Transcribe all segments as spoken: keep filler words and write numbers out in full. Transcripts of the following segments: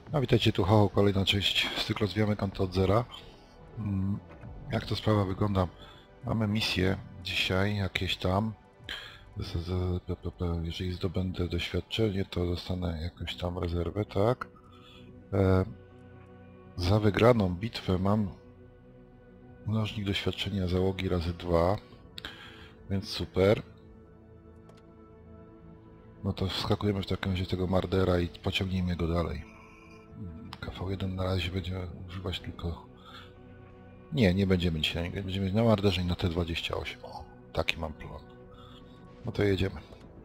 No witajcie, tu Haho, kolejna część z cyklu Rozwijamy konto od zera. Jak to sprawa wygląda? Mamy misję dzisiaj jakieś tam. Z, z, p, p, p, jeżeli zdobędę doświadczenie, to dostanę jakąś tam rezerwę, tak? E, za wygraną bitwę mam mnożnik doświadczenia załogi razy dwa, więc super. No to wskakujemy w takim razie tego Mardera i pociągnijmy go dalej. K V jeden na razie będzie używać tylko... Nie, nie będziemy dzisiaj. Będziemy na Marderze i na T dwadzieścia osiem. O, taki mam plan. No to jedziemy.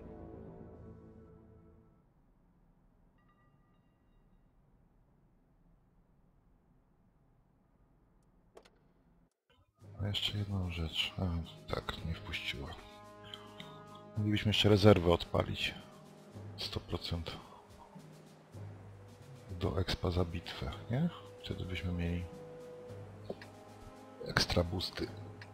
A jeszcze jedną rzecz. A, tak, nie wpuściła. Moglibyśmy jeszcze rezerwę odpalić. sto procent do expa za bitwę, nie? Wtedy byśmy mieli ekstra boosty.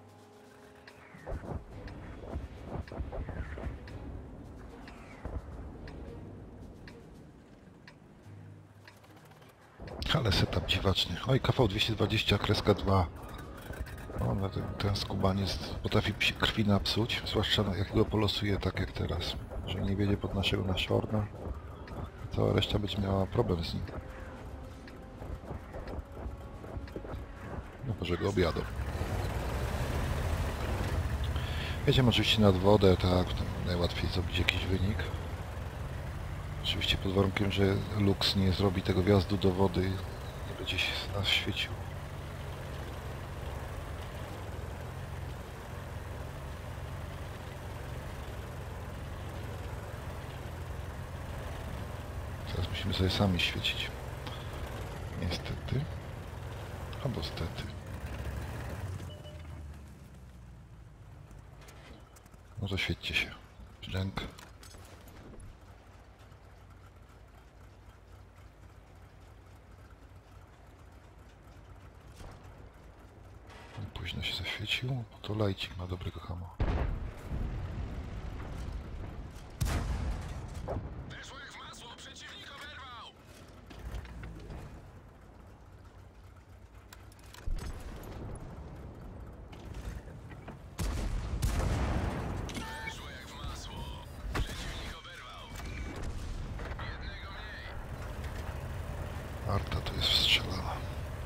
Ale setup dziwaczny. Oj, K V dwieście dwadzieścia kreska dwa. O, no ten, ten skubaniec potrafi krwi napsuć, zwłaszcza jak go polosuje tak jak teraz. Że nie wiedzie pod naszego nasiorna, cała reszta będzie miała problem z nim. No może go objadą. Jedziemy oczywiście nad wodę, tak, najłatwiej zrobić jakiś wynik. Oczywiście pod warunkiem, że Lux nie zrobi tego wjazdu do wody i nie będzie się nas świecił. Teraz musimy sobie sami świecić. Niestety. Albo stety. No to świećcie się. Brzęk. Późno się zaświecił, to lajcik ma dobrego hama. Weszło jak w masło, przeciwnik oberwał! Weszło jak w masło, przeciwnik oberwał. Jednego mniej. Arta to jest wstrzelana.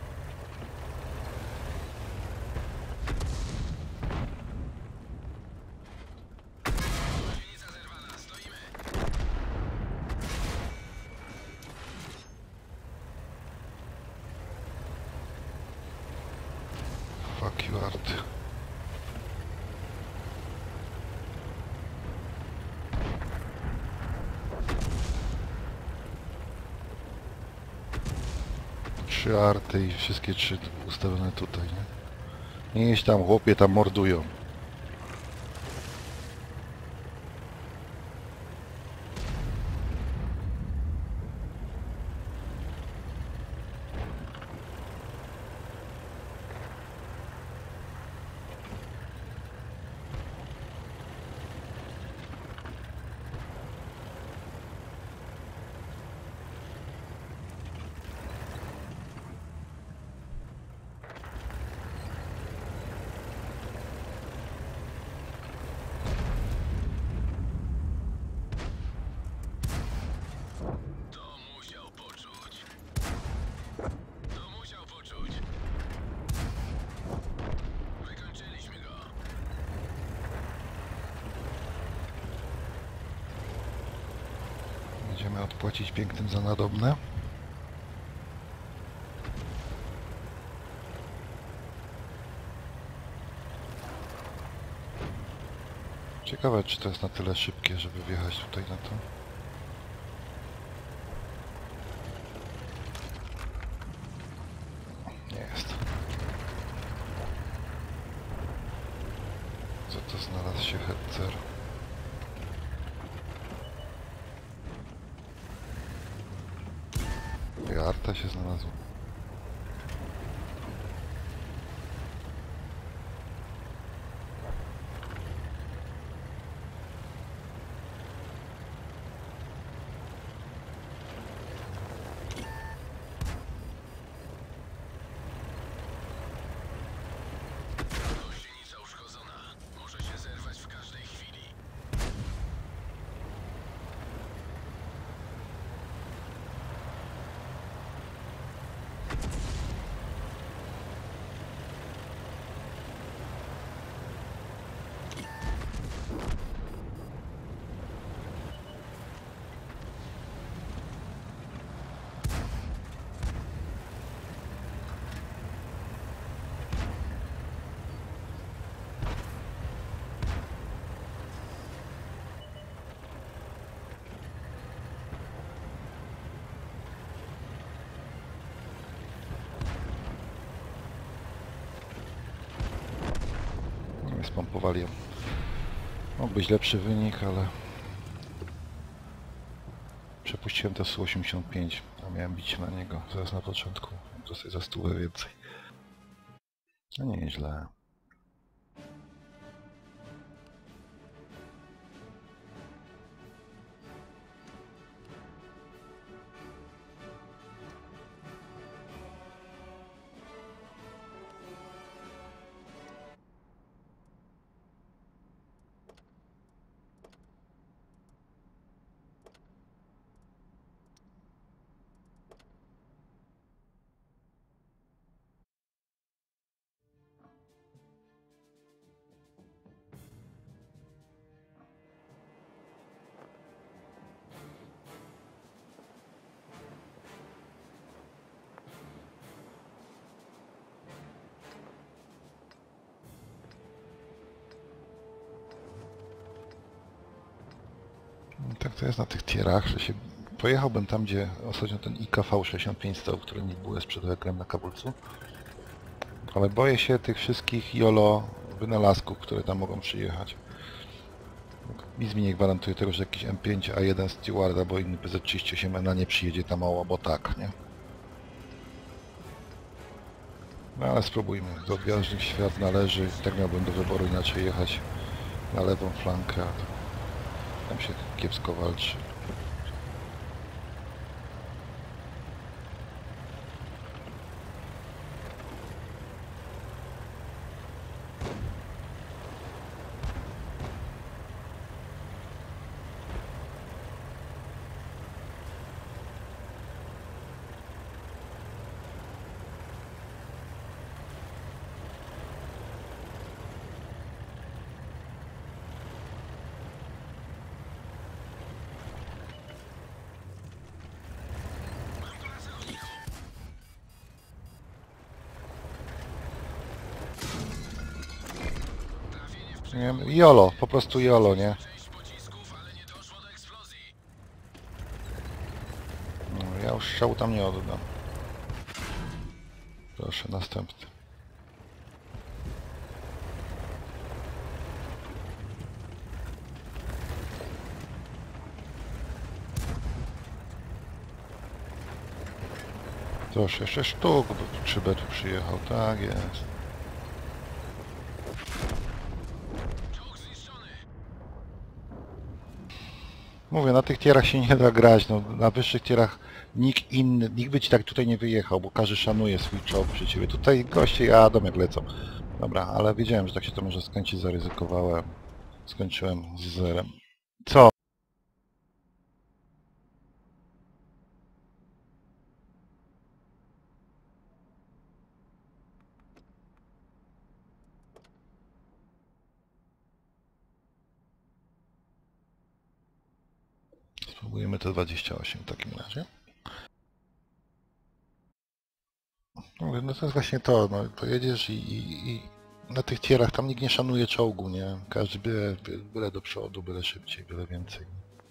Gąsienica zerwana, stoimy. Fuck you, Art. Trzy arty i wszystkie trzy ustawione tutaj, nie? Nie jeźdź tam, chłopie, tam mordują. To musiał poczuć. To musiał poczuć. Wykończyliśmy go. Będziemy odpłacić pięknym za nadobne. Ciekawe, czy to jest na tyle szybkie, żeby wjechać tutaj na to. Nie jest. Co to znalazł się Hetzer? I Arta się znalazła. Spompowali ją. Mógł być lepszy wynik, ale przepuściłem to S U osiemdziesiąt pięć, a miałem bić na niego zaraz na początku. Dosyć za stówę więcej. No nie nieźle. Tak to jest na tych tierach, że się pojechałbym tam, gdzie ostatnio ten I K V sześćdziesiąt pięć stał, który nie był przed ekrem na kabulcu. Ale boję się tych wszystkich YOLO wynalazków, które tam mogą przyjechać. Nic mi nie gwarantuje tego, że jakiś M pięć A jeden Steward albo inny P Z trzydzieści osiem N nie przyjedzie tam mało, bo tak, nie? No ale spróbujmy. Do odwiążnych świat należy. Tak miałbym do wyboru inaczej jechać na lewą flankę, a tam się kiepsko walczy. Nie wiem, YOLO, po prostu YOLO, nie? Część pocisków, ale nie doszło do eksplozji. No, ja już strzału tam nie oddam. Proszę, następny. Proszę, jeszcze sztuk, bo trzy B tu przyjechał, tak jest. Czołg zniszczony. Mówię, na tych tierach się nie da grać, no, na wyższych tierach nikt inny, nikt by ci tak tutaj nie wyjechał, bo każdy szanuje swój czołg przy ciebie. Tutaj goście jadą jak lecą. Dobra, ale wiedziałem, że tak się to może skończyć, zaryzykowałem. Skończyłem z zerem. Co? Spróbujemy te dwadzieścia osiem w takim razie. Mówię, no to jest właśnie to, no pojedziesz i, i, i na tych tierach tam nikt nie szanuje czołgu, nie? Każdy byle, byle do przodu, byle szybciej, byle więcej.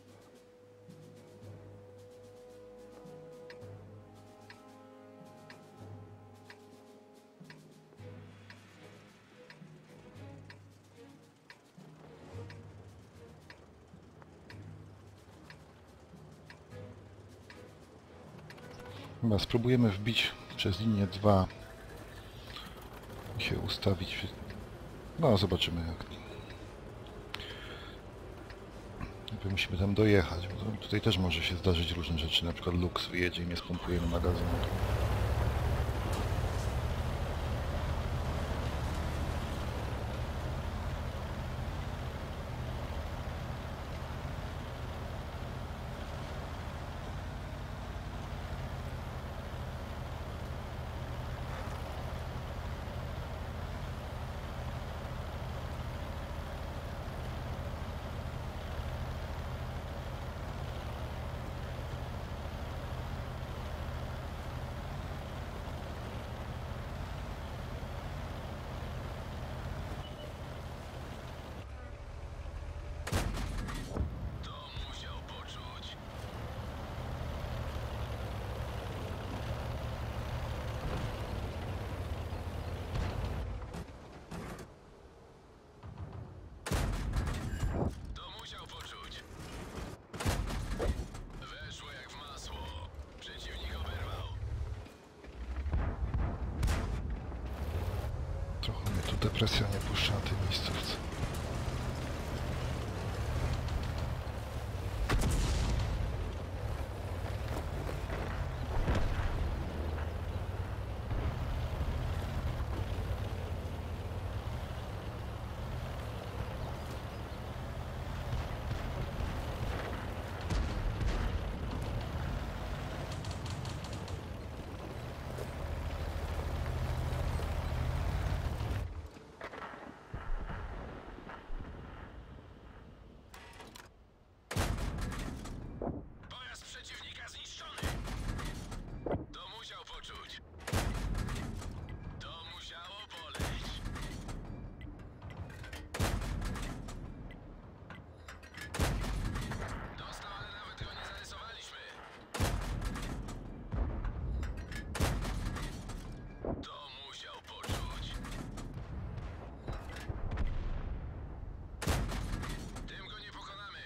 Chyba spróbujemy wbić przez linię dwa i się ustawić. No, zobaczymy jak. Najpierw musimy tam dojechać, bo tutaj też może się zdarzyć różne rzeczy, na przykład Lux wyjedzie i nie spompujemy magazynu. depresja nie puszcza na tej miejscówce. Pojazd przeciwnika zniszczony! To musiał poczuć. To musiało boleć. Dostał, ale nawet go nie zarysowaliśmy. To musiał poczuć. Tym go nie pokonamy.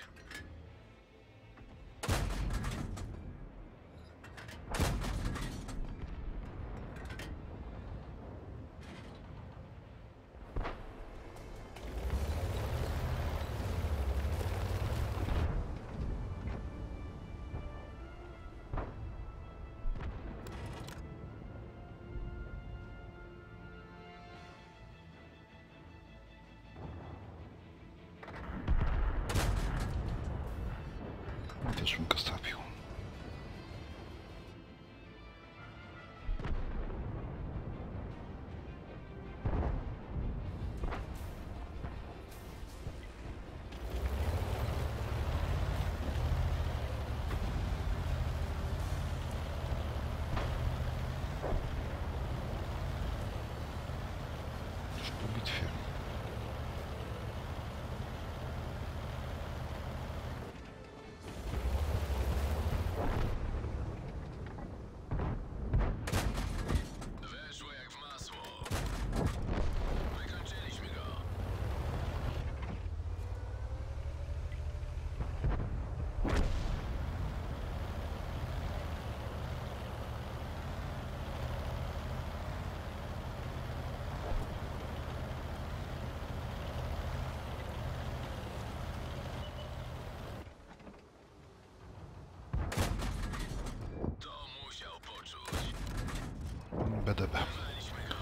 Też bym go stawił. Już po bitwie. Weszło jak w masło. Wykończyliśmy go. To musiał poczuć. B D B. Waliśmy go.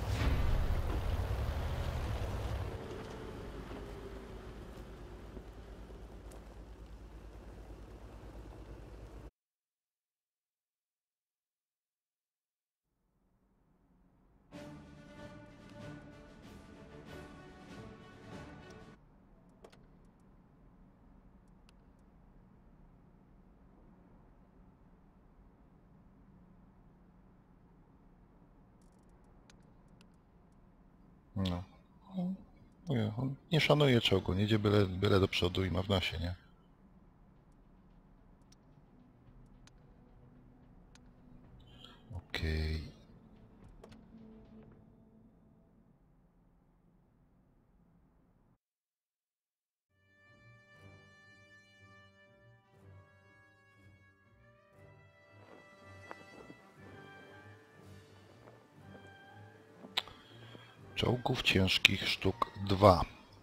No. Mówię, on nie szanuje czołgu, nie idzie byle, byle do przodu i ma w nosie, nie? Okej. Czołgów ciężkich sztuk dwa.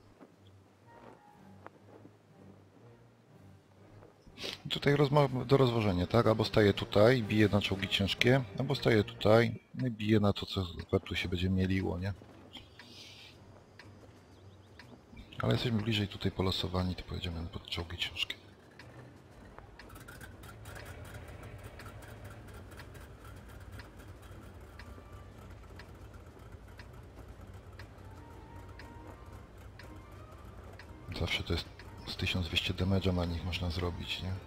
Tutaj rozma- do rozważenia, tak? Albo staje tutaj i bije na czołgi ciężkie, albo staje tutaj i bije na to, co tu się będzie mieliło, nie? Ale jesteśmy bliżej tutaj polosowani, to pojedziemy pod czołgi ciężkie. Zawsze to jest z tysiąc dwieście damage'a na nich można zrobić, nie?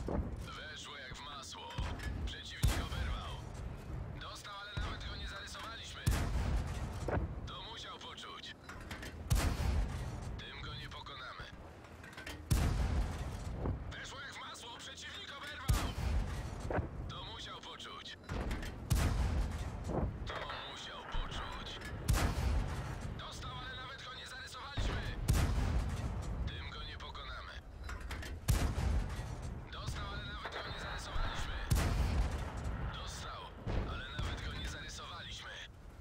Weszło jak w masło. Przeciwnik oberwał. Dostał, ale nawet go nie zarysowaliśmy. To musiał poczuć. Tym go nie pokonamy. Weszło jak w masło. Przeciwnik oberwał. To musiał poczuć. To musiał poczuć. Dostał, ale nawet go nie zarysowaliśmy. Tym go nie pokonamy. Dostał, ale nawet go nie zarysowaliśmy. Dostał, ale nawet go nie zarysowaliśmy.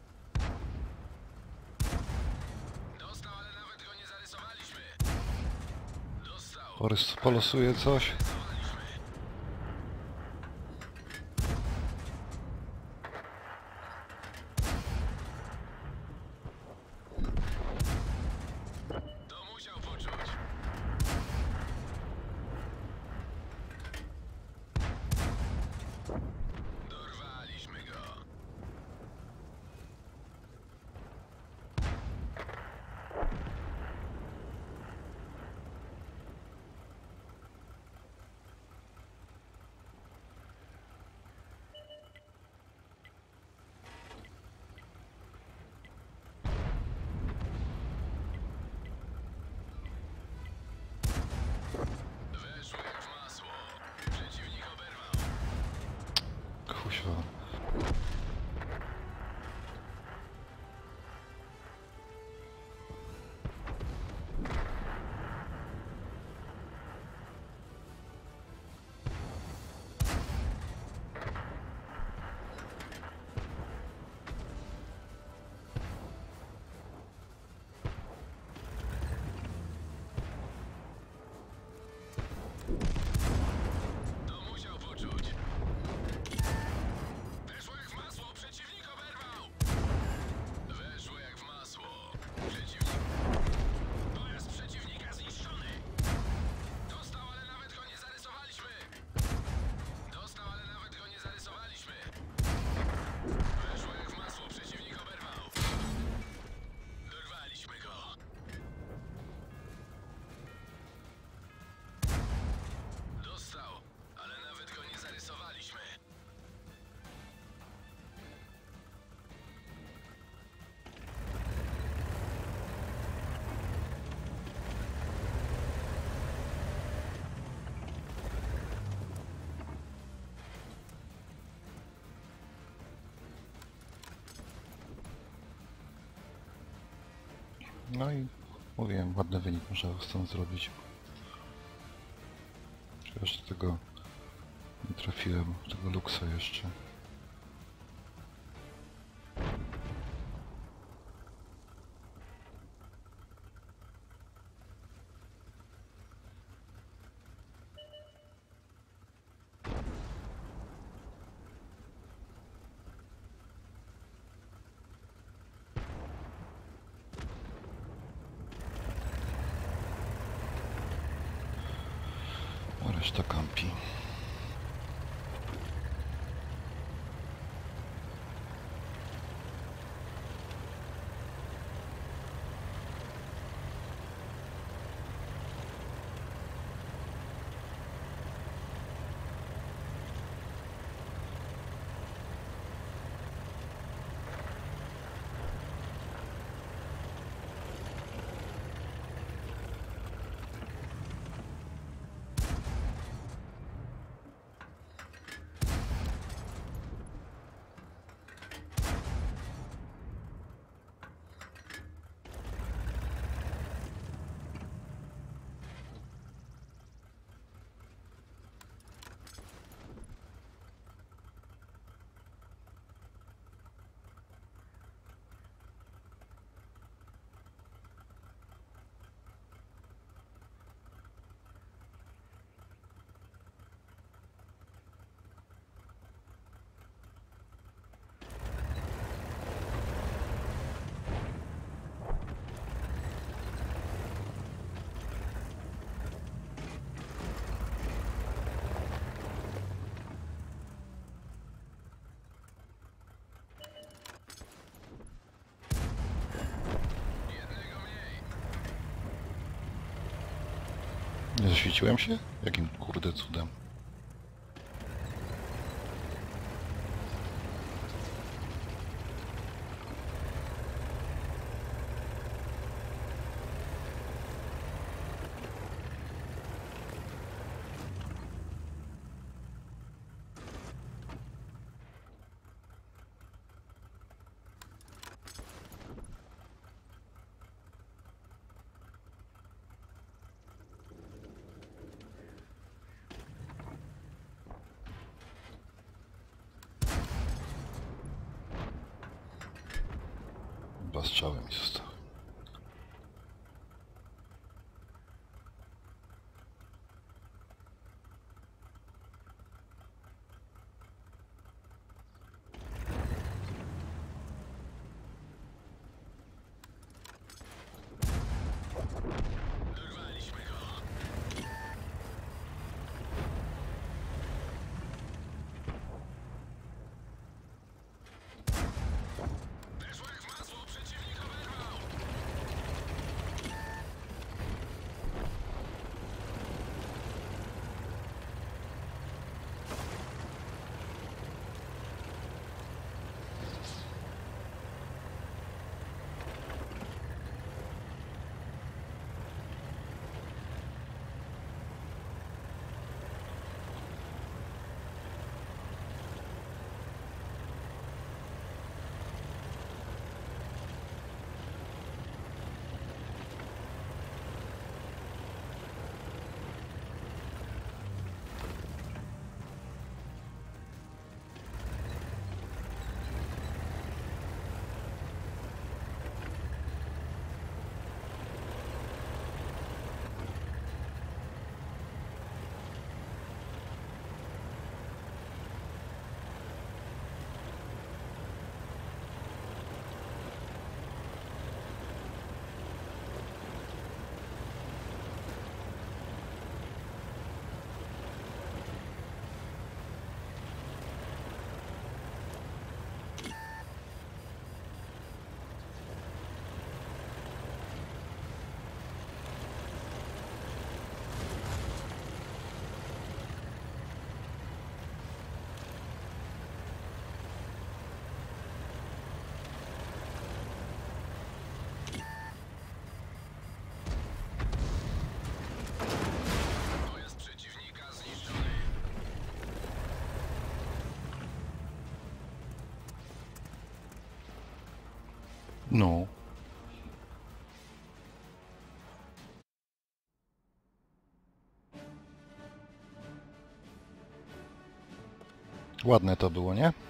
Dostał, ale nawet go nie zarysowaliśmy. Dostał. Porys polosuje coś. Zarysowaliśmy. To musiał poczuć. Dorwaliśmy go. Weszło jak w masło. Przeciwnik oberwał. Kuźwa. To musiał poczuć. Weszło jak w masło. Przeciwnik oberwał. Weszło jak w masło. Przeciwnik. Pojazd przeciwnika zniszczony. Dostał, ale nawet go nie zarysowaliśmy. Dostał, ale nawet go nie zarysowaliśmy. Weszło jak w masło. Przeciwnik oberwał. Dorwaliśmy go. Dostał, ale nawet go nie zarysowaliśmy. No i mówiłem, ładny wynik można stąd zrobić. Chociaż do tego nie trafiłem, tego luksa jeszcze. A reszta kampi. Nie zaświeciłem się? Jakim kurde cudem? strzały mi zostały. Dorwaliśmy go. Weszło jak w masło, przeciwnik oberwał. Pojazd przeciwnika zniszczony. No. Ładne to było, nie?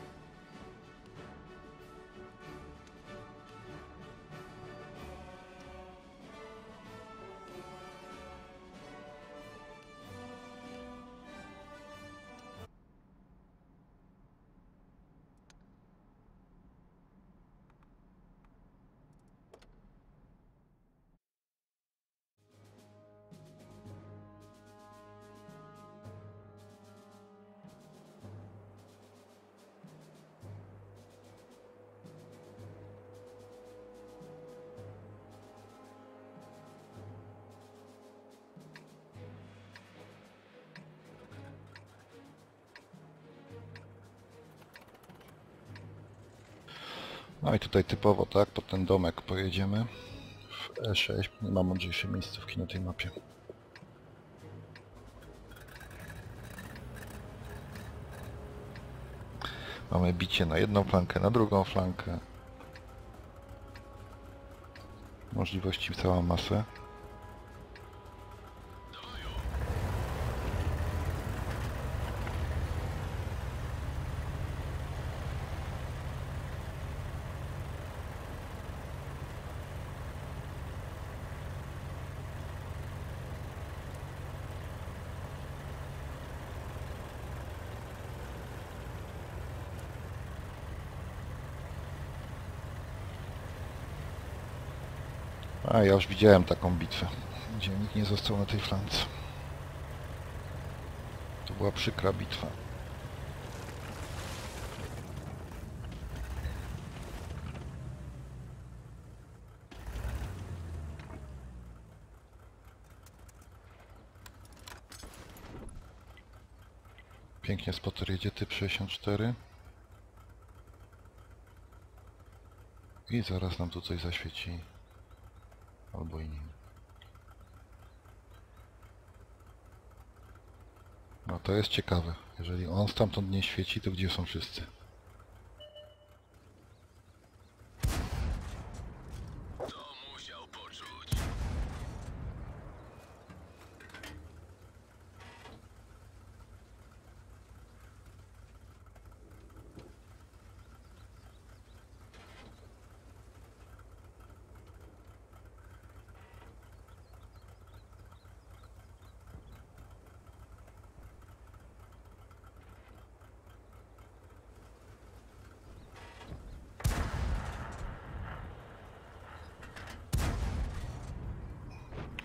No i tutaj typowo, tak, pod ten domek pojedziemy w E sześć. Nie ma mądrzejszej miejscówki na tej mapie. Mamy bicie na jedną flankę, na drugą flankę. Możliwości całą masę. A ja już widziałem taką bitwę, gdzie nikt nie został na tej flance. To była przykra bitwa. Pięknie spotter jedzie, typ sześćdziesiąt cztery. I zaraz nam tu coś zaświeci. Albo i nie. No to jest ciekawe. Jeżeli on stamtąd nie świeci, to gdzie są wszyscy? To musiał poczuć.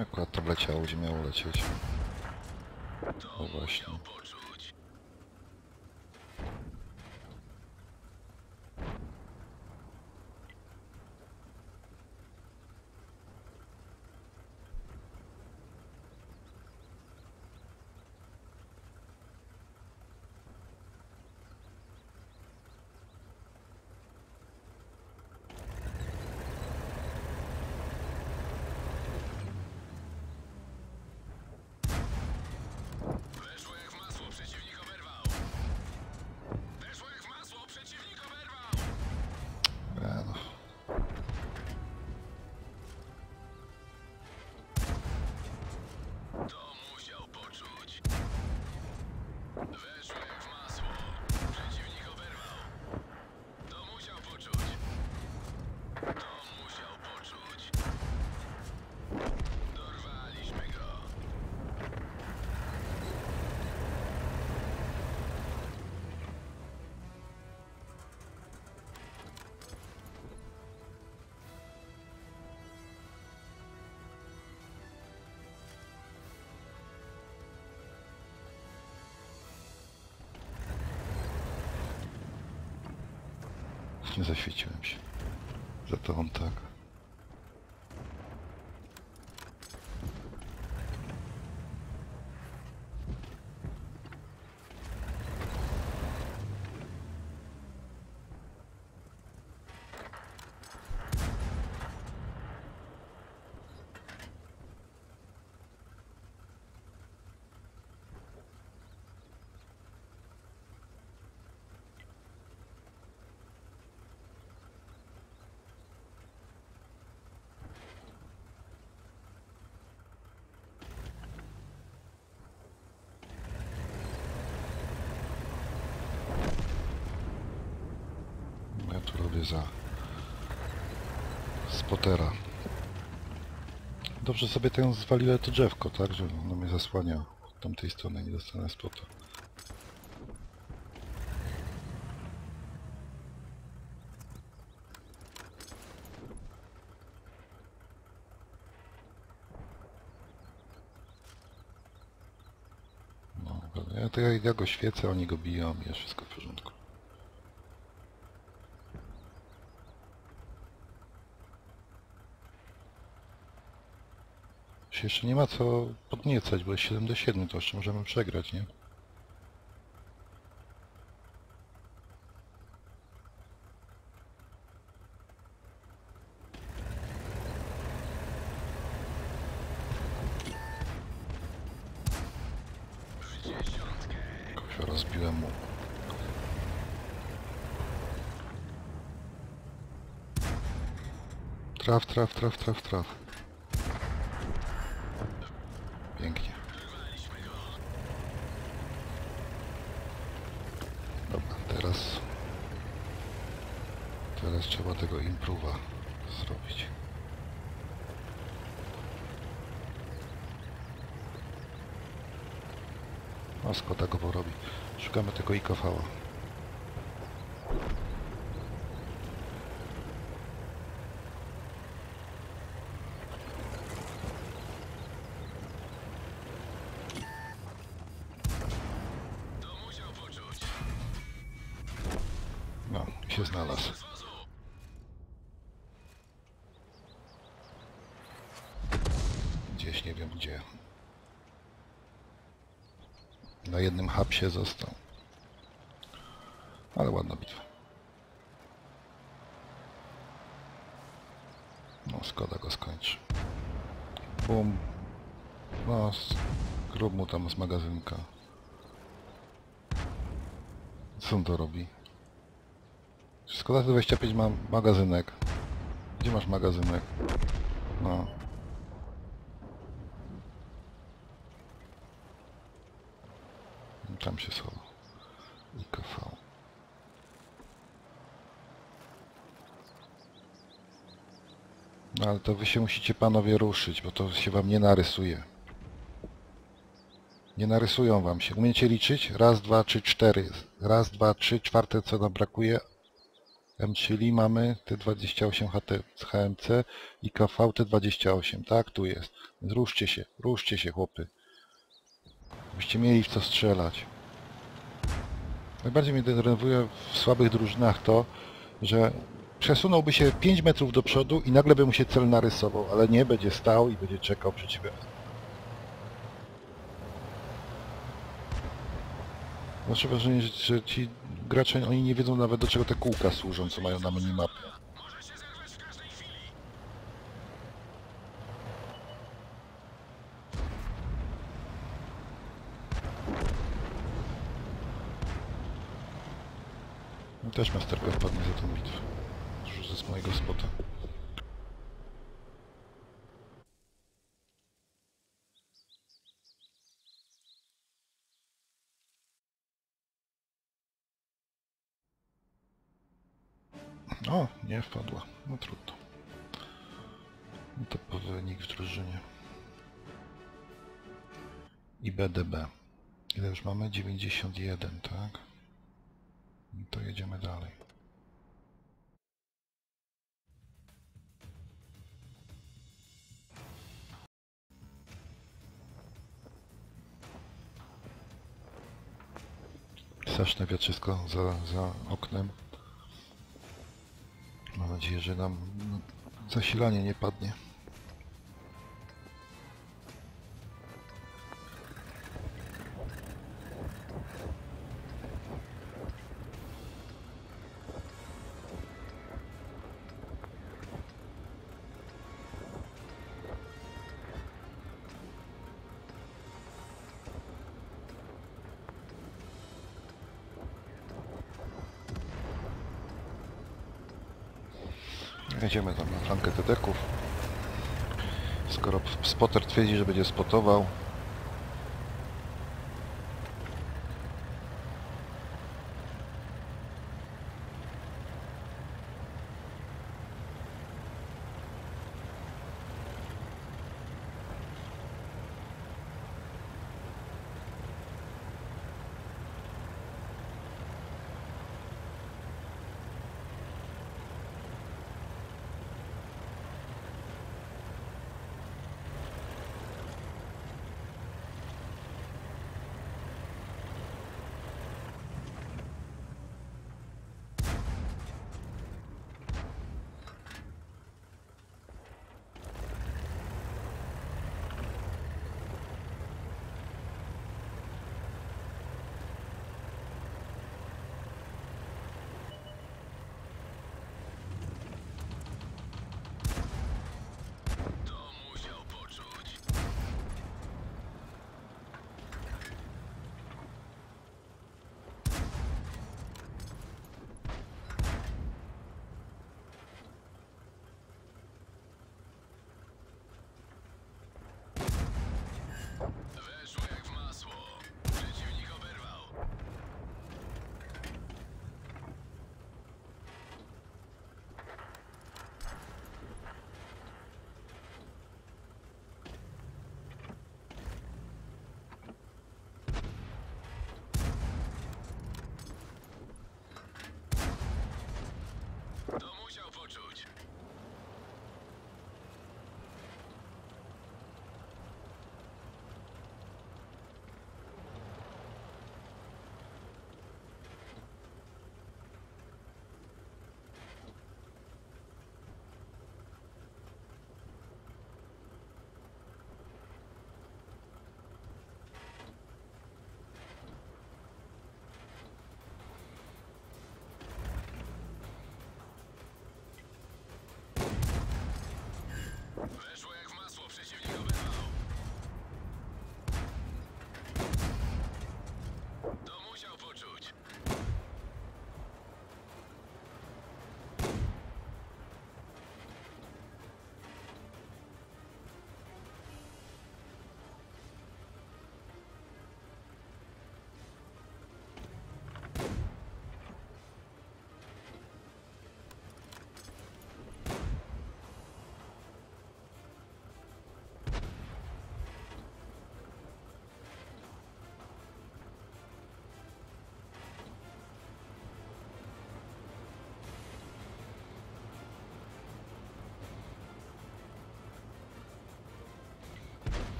Akurat to wleciało, gdzie miało lecieć. O właśnie. Poczuć. Weszło jak w masło, przeciwnik oberwał. Weszło jak w masło, przeciwnik oberwał. E, no. To musiał poczuć. Weszło jak w masło. Przeciwnik oberwał. To musiał poczuć. To musiał poczuć. Dorwaliśmy go. Nie zaświeciłem się. Za to on tak. Ja tu robię za spotera. Dobrze sobie tę zwaliłem to drzewko, tak? Że ono mnie zasłania od tamtej strony, nie dostanę spota. No, ja, to ja, ja go świecę, oni go biją i jest wszystko w porządku. Się jeszcze nie ma co podniecać, bo jest siedem do siedmiu, to jeszcze możemy przegrać, nie? W dziesiątkę. Kogoś rozbiłem mu. Traf, traf, traf, traf, traf. Pięknie. Dorwaliśmy go. Dobra, teraz... Teraz trzeba tego improwa zrobić. O, Skoda go porobi. Szukamy tego I K V-a. To musiał poczuć. No, i się znalazł. Z wozu. Gdzieś, nie wiem gdzie. Na jednym hapsie został. Ale ładna bitwa. No, Skoda go skończy. Bum. No, grób mu tam z magazynka. Co on to robi? Skoda dwadzieścia pięć ma magazynek. Gdzie masz magazynek? No. Tam się schował. I K V. No ale to wy się musicie panowie ruszyć, bo to się wam nie narysuje. Nie narysują wam się. Umiecie liczyć? Raz, dwa, trzy, cztery. Raz, dwa, trzy, czwarte co nam brakuje. M, czyli mamy T dwadzieścia osiem H M C i K V T dwadzieścia osiem, tak? Tu jest. Ruszcie się, ruszcie się, chłopy. Byście mieli w co strzelać. Najbardziej mnie denerwuje w słabych drużynach to, że przesunąłby się pięć metrów do przodu i nagle by mu się cel narysował, ale nie, będzie stał i będzie czekał przeciwko. Masz wrażenie, że, że ci gracze, oni nie wiedzą nawet, do czego te kółka służą, co mają na minimapie. Może się zerwać w każdej chwili. No też masterka wpadnie za tą bitwę. Już z mojego spota. O, nie wpadła. No trudno. No to po wynik w drużynie. I B D B. Ile już mamy? dziewięćdziesiąt jeden, tak? No to jedziemy dalej. Straszne wiatrzysko za, za oknem. Mam nadzieję, że nam no, zasilanie nie padnie. Jedziemy tam na flankę teteków. Skoro spotter twierdzi, że będzie spotował.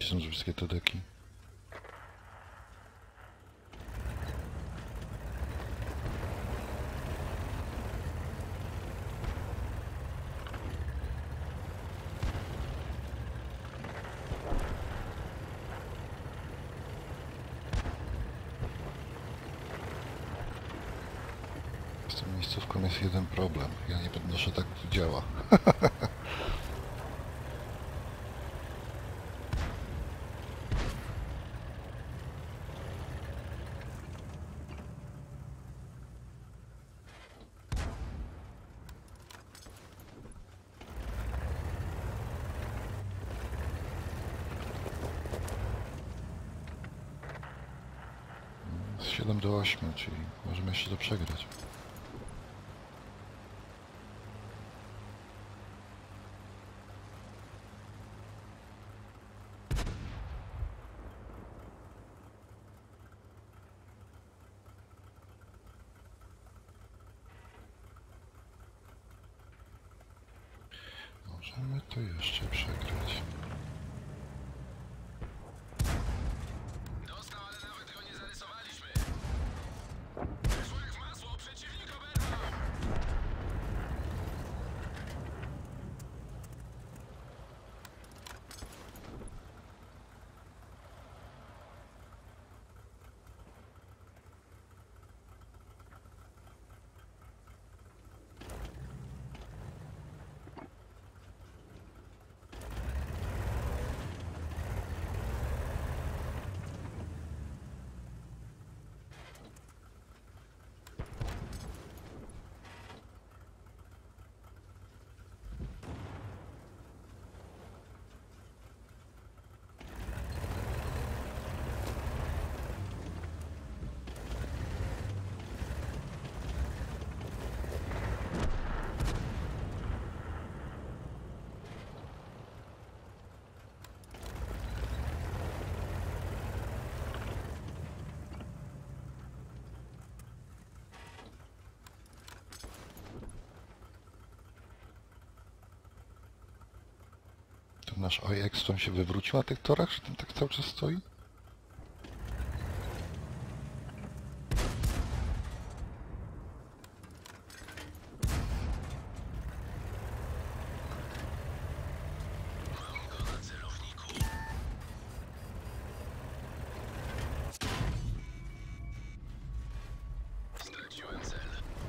są wszystkie te deki. Z tą miejscówką jest jeden problem. Ja nie podnoszę, tak to działa. Z siedem do ośmiu, czyli możemy jeszcze to przegrać. Możemy to jeszcze przegrać. Dostał, ale nawet go nie zarysowaliśmy. Weszło jak w masło, przeciwnik oberwał. To nasz O X tam się wywrócił na tych torach, że tam tak cały czas stoi? Mam go na celowniku. Straciłem cel.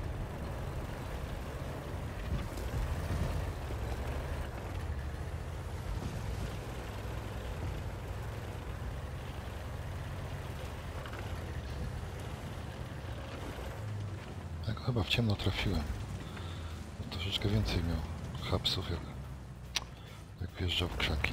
Tak, chyba w ciemno trafiłem. Troszeczkę więcej miał hapsów, jak, jak wjeżdżał w krzaki.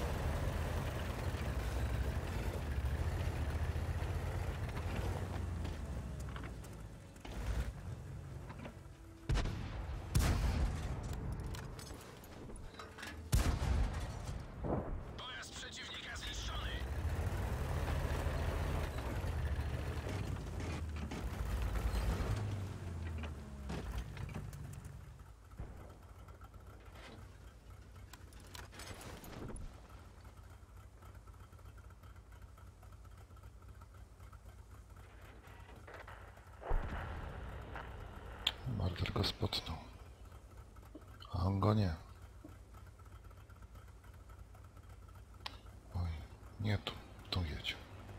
Pojazd przeciwnika zniszczony. Marder go spotnął. A on go nie. Oj, nie tu. Tu jedź.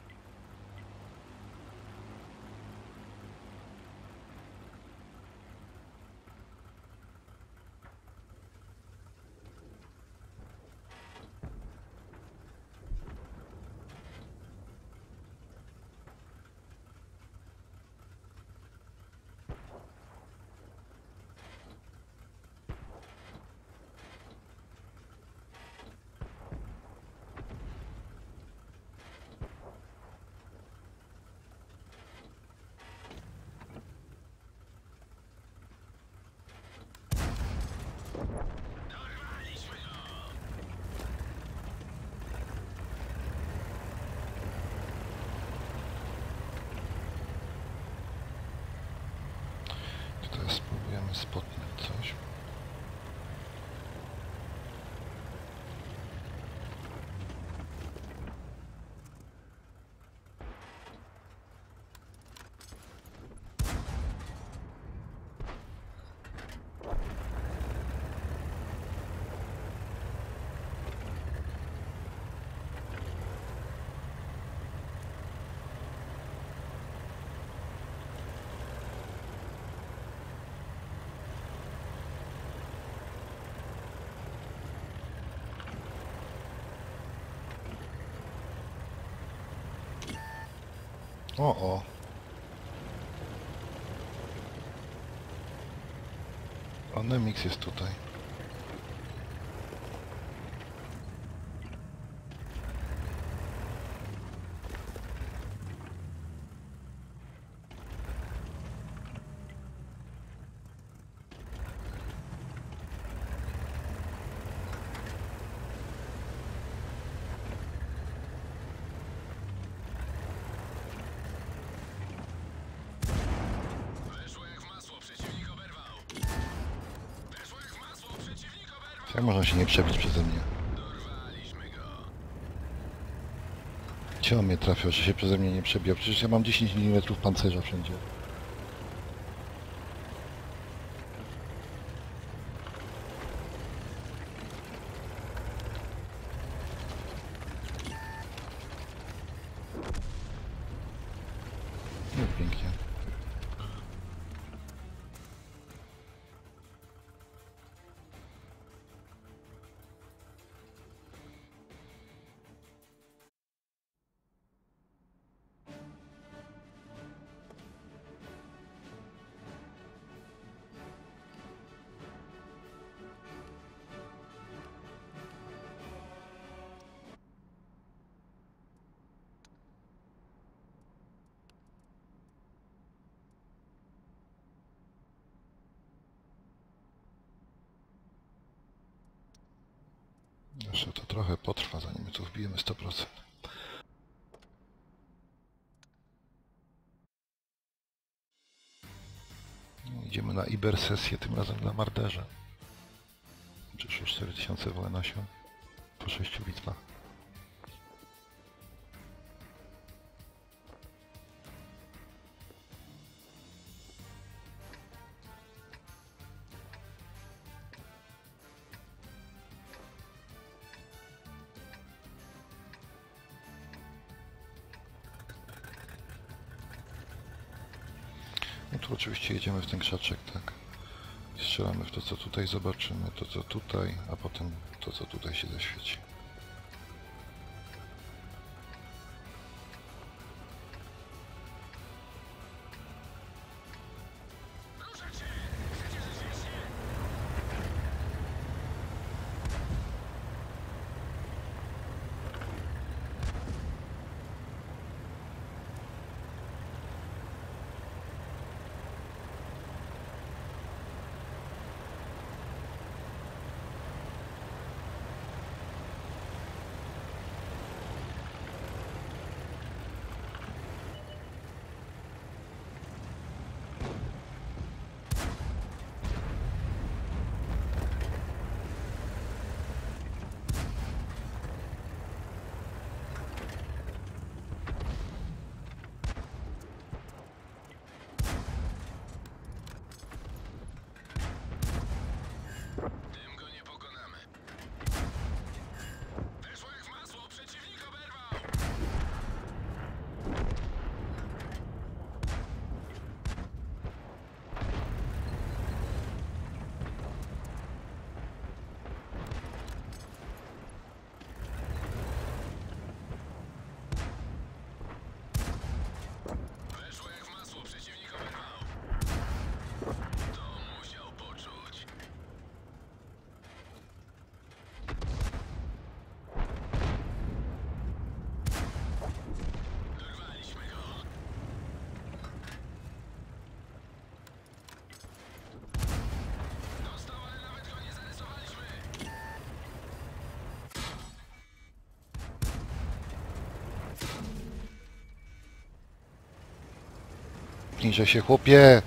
Dorwaliśmy go. To teraz spróbujemy spotnąć coś. O, o. Anemix jest tutaj. Weszło jak w masło, przeciwnik oberwał. Weszło jak w masło, przeciwnik oberwał. Jak można się nie przebić przeze mnie? Dorwaliśmy go. Gdzie on mnie trafił, że się przeze mnie nie przebijał? Przecież ja mam dziesięć milimetrów pancerza wszędzie. No pięknie. Jeszcze to trochę potrwa, zanim my tu wbijemy sto procent. No, idziemy na Iber sesję, tym razem dla Marderza. Przyszło cztery tysiące W N osiem po sześciu bitwach. No tu oczywiście jedziemy w ten krzaczek, tak? I strzelamy w to, co tutaj zobaczymy, to, co tutaj, a potem to, co tutaj się zaświeci. Ruszać się! Chcecie rzeczywiście? Tym go nie pokonamy. Weszło jak w masło, przeciwnik oberwał. Weszło jak w masło, przeciwnik oberwał. To musiał poczuć. Dorwaliśmy go. Dostał, ale nawet go nie zarysowaliśmy. Pnijże się, chłopie!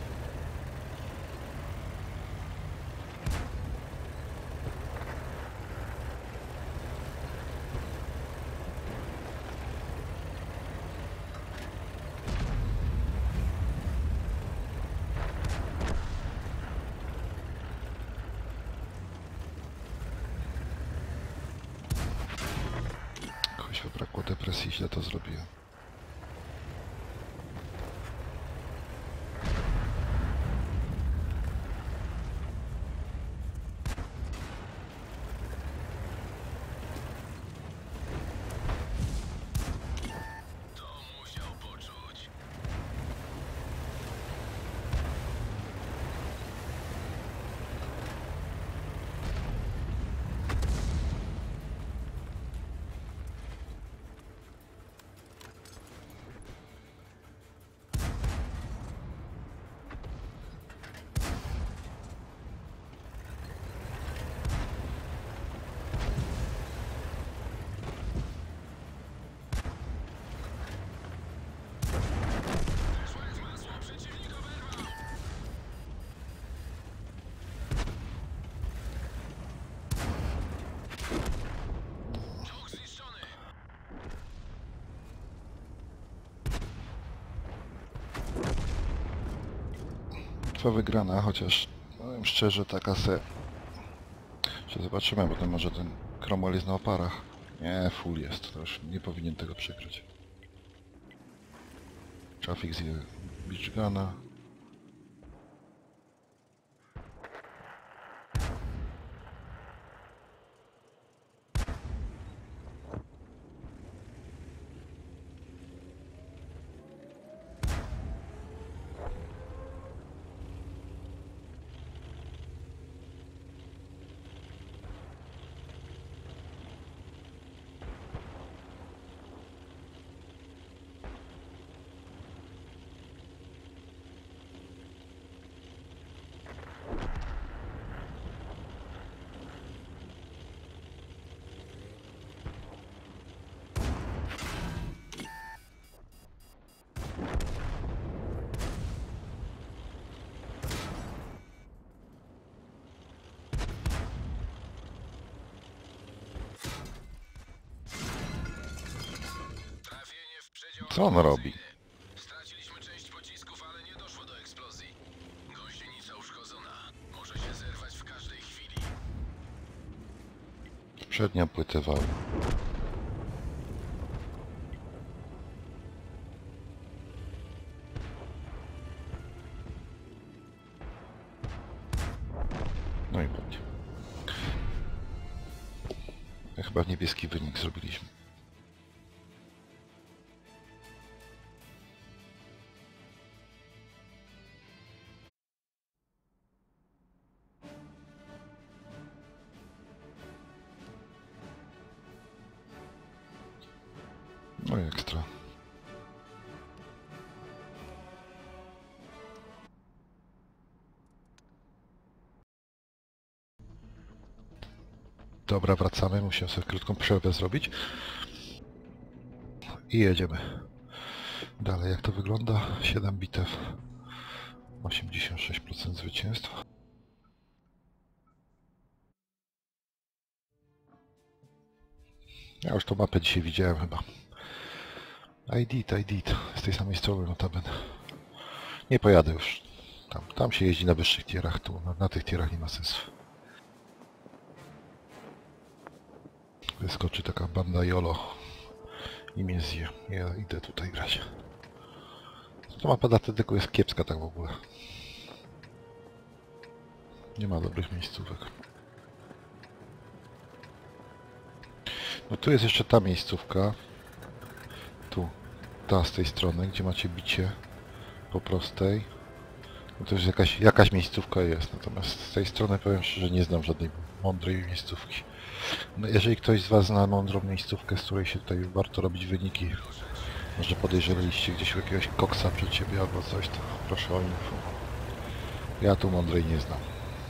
Kuźwa, brakło depresji, źle to zrobiłem. To musiał poczuć. Bitwa wygrana, chociaż powiem szczerze, taka se... Jeszcze zobaczymy, bo to może ten Cromwell jest na oparach. Nie, full jest, to już nie powinien tego przekryć. Traffic z Beachguna. Co on robi? Straciliśmy część pocisków, ale nie doszło do eksplozji. Gąsienica uszkodzona. Może się zerwać w każdej chwili. Przednia płytę wału. No i ładnie. Chyba niebieski wynik zrobiliśmy. No i ekstra. Dobra, wracamy. Musimy sobie krótką przerwę zrobić. I jedziemy. Dalej, jak to wygląda? siedem bitew. osiemdziesiąt sześć procent zwycięstwa. Ja już tą mapę dzisiaj widziałem chyba. I did, I did. Z tej samej strony notabene. Nie pojadę już. Tam, tam się jeździ na wyższych tierach, tu na, na tych tierach nie ma sensu. Wyskoczy taka banda Jolo i mnie zje. Ja idę tutaj grać. Ta mapa dla tylko jest kiepska tak w ogóle. Nie ma dobrych miejscówek. No tu jest jeszcze ta miejscówka. Tu. Ta z tej strony, gdzie macie bicie po prostej. No to już jakaś, jakaś miejscówka jest. Natomiast z tej strony powiem szczerze, nie znam żadnej mądrej miejscówki. No jeżeli ktoś z Was zna mądrą miejscówkę, z której się tutaj warto robić wyniki, może podejrzewaliście gdzieś jakiegoś koksa przed siebie albo coś, to proszę o info. Ja tu mądrej nie znam.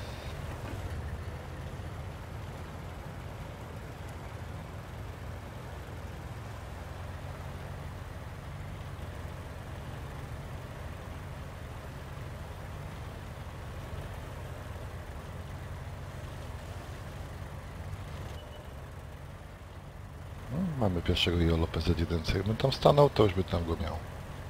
No, mamy pierwszego Jolo P Z jeden C. Jakbym tam stanął, to już by tam go miał.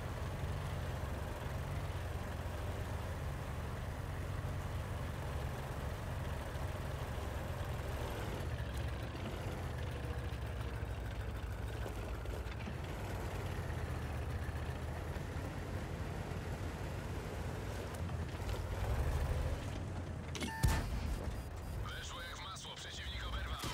Weszło jak w masło, przeciwnik oberwał.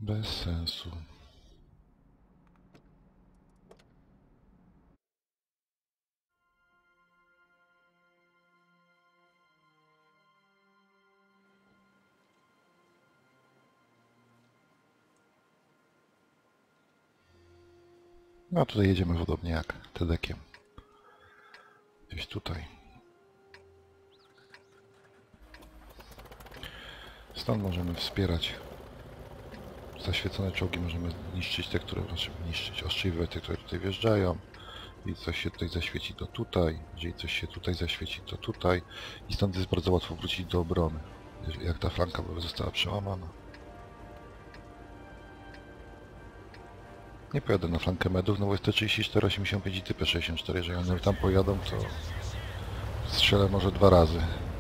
Bez sensu. No tutaj jedziemy podobnie jak Tedekiem. Gdzieś tutaj. Stąd możemy wspierać zaświecone czołgi, możemy niszczyć te, które możemy niszczyć, ostrzywać te, które tutaj wjeżdżają. I coś się tutaj zaświeci, to tutaj. Jeżeli coś się tutaj zaświeci, to tutaj. I stąd jest bardzo łatwo wrócić do obrony, jak ta flanka została przełamana. Nie pojadę na flankę medów, no bo jest T trzydzieści cztery, osiemdziesiąt pięć i T P sześćdziesiąt cztery. Jeżeli one tam pojadą, to strzelę może dwa razy.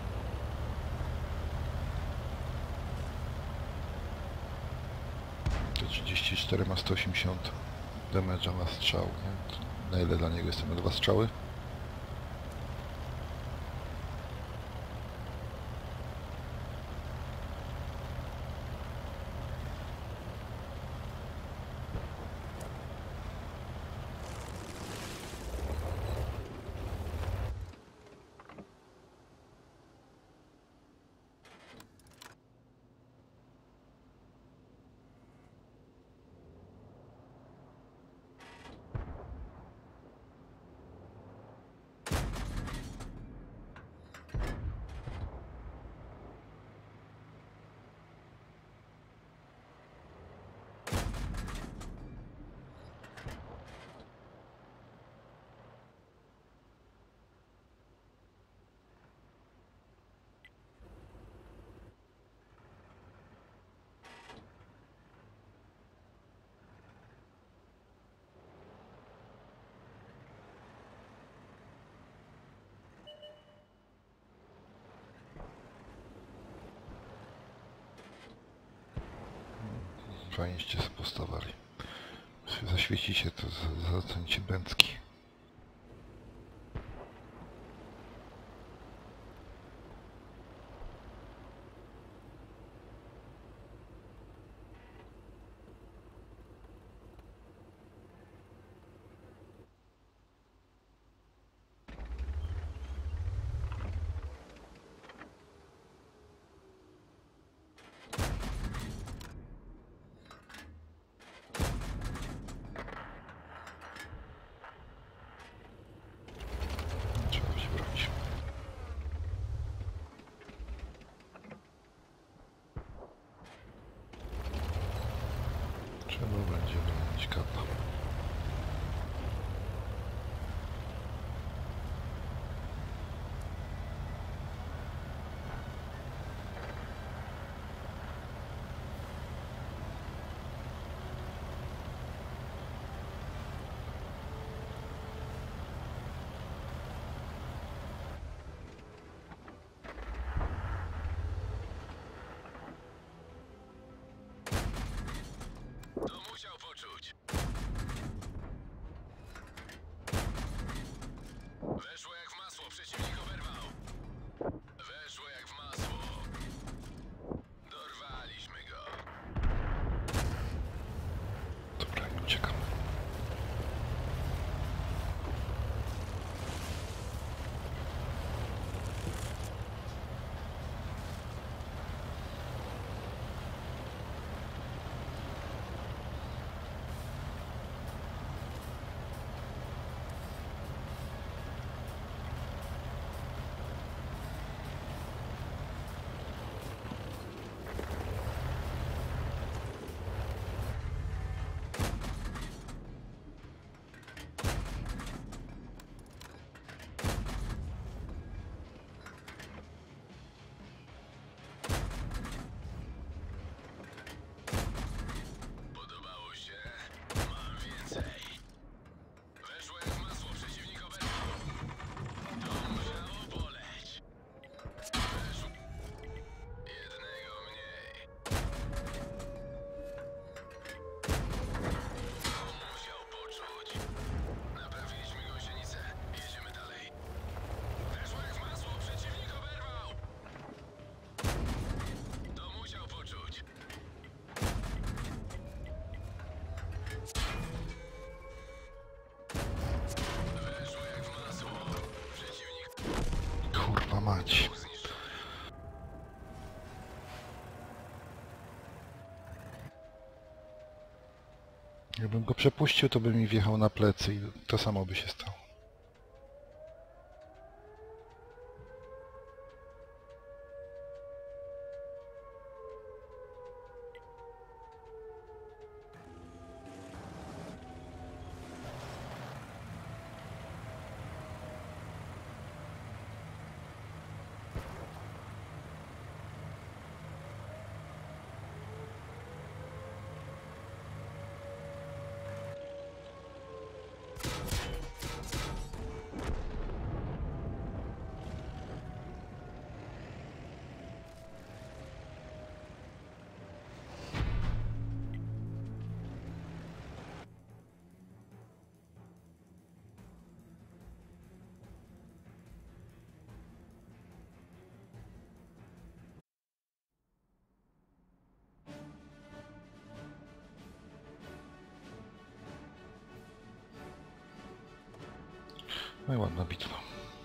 T trzydzieści cztery ma sto osiemdziesiąt damage'a na strzał, nie? Na ile dla niego jestem na dwa strzały? Fajnieście sobie postawali. Zaświecicie to, zacenicie bęcki. Trzeba będzie bronić kapa. To musiał poczuć. Weszło jak w masło, przeciwnik oberwał. Weszło jak w masło. Dorwaliśmy go. Dobra, i uciekam. Jakbym go przepuścił, to by mi wjechał na plecy i to samo by się stało. No i ładna bitwa.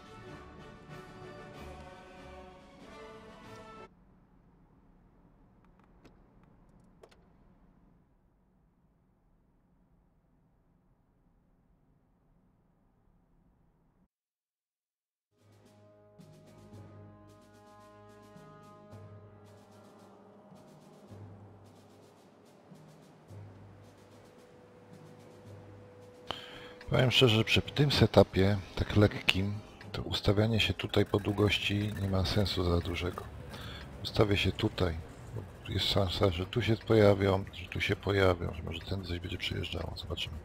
Powiem szczerze, że przy tym setupie, tak lekkim, to ustawianie się tutaj po długości nie ma sensu za dużego. Ustawię się tutaj. Jest szansa, że tu się pojawią, że tu się pojawią, że może ten coś będzie przyjeżdżało. Zobaczymy.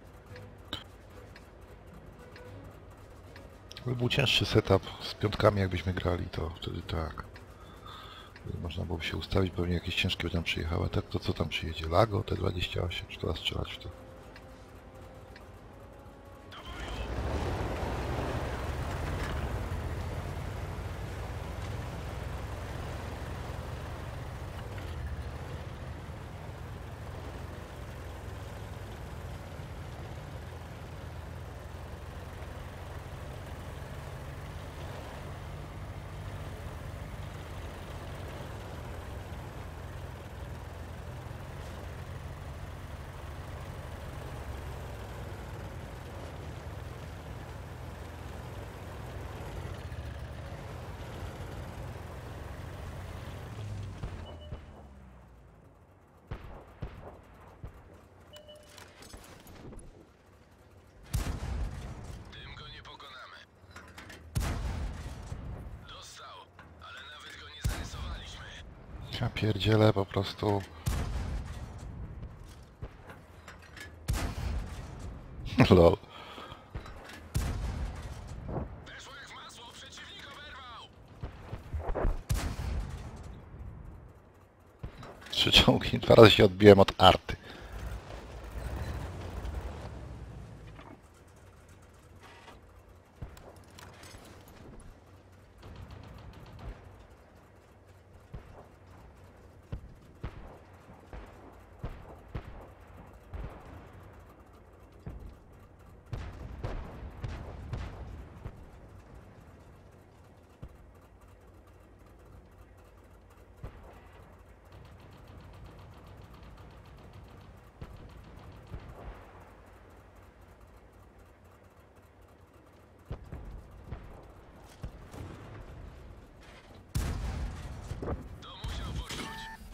Gdyby był cięższy setup z piątkami, jakbyśmy grali, to wtedy tak. Wtedy można byłoby się ustawić, pewnie jakieś ciężkie by tam przyjechały. Tak to co tam przyjedzie? Lago T dwadzieścia osiem, czy to strzelać w to? Tym go nie pokonamy. Dostał, ale nawet go nie zarysowaliśmy. Ja pierdzielę po prostu. Lol. Weszło jak w masło, przeciwnik oberwał! Trzy czołgi, dwa razy się odbiłem od arty. To musiał poczuć.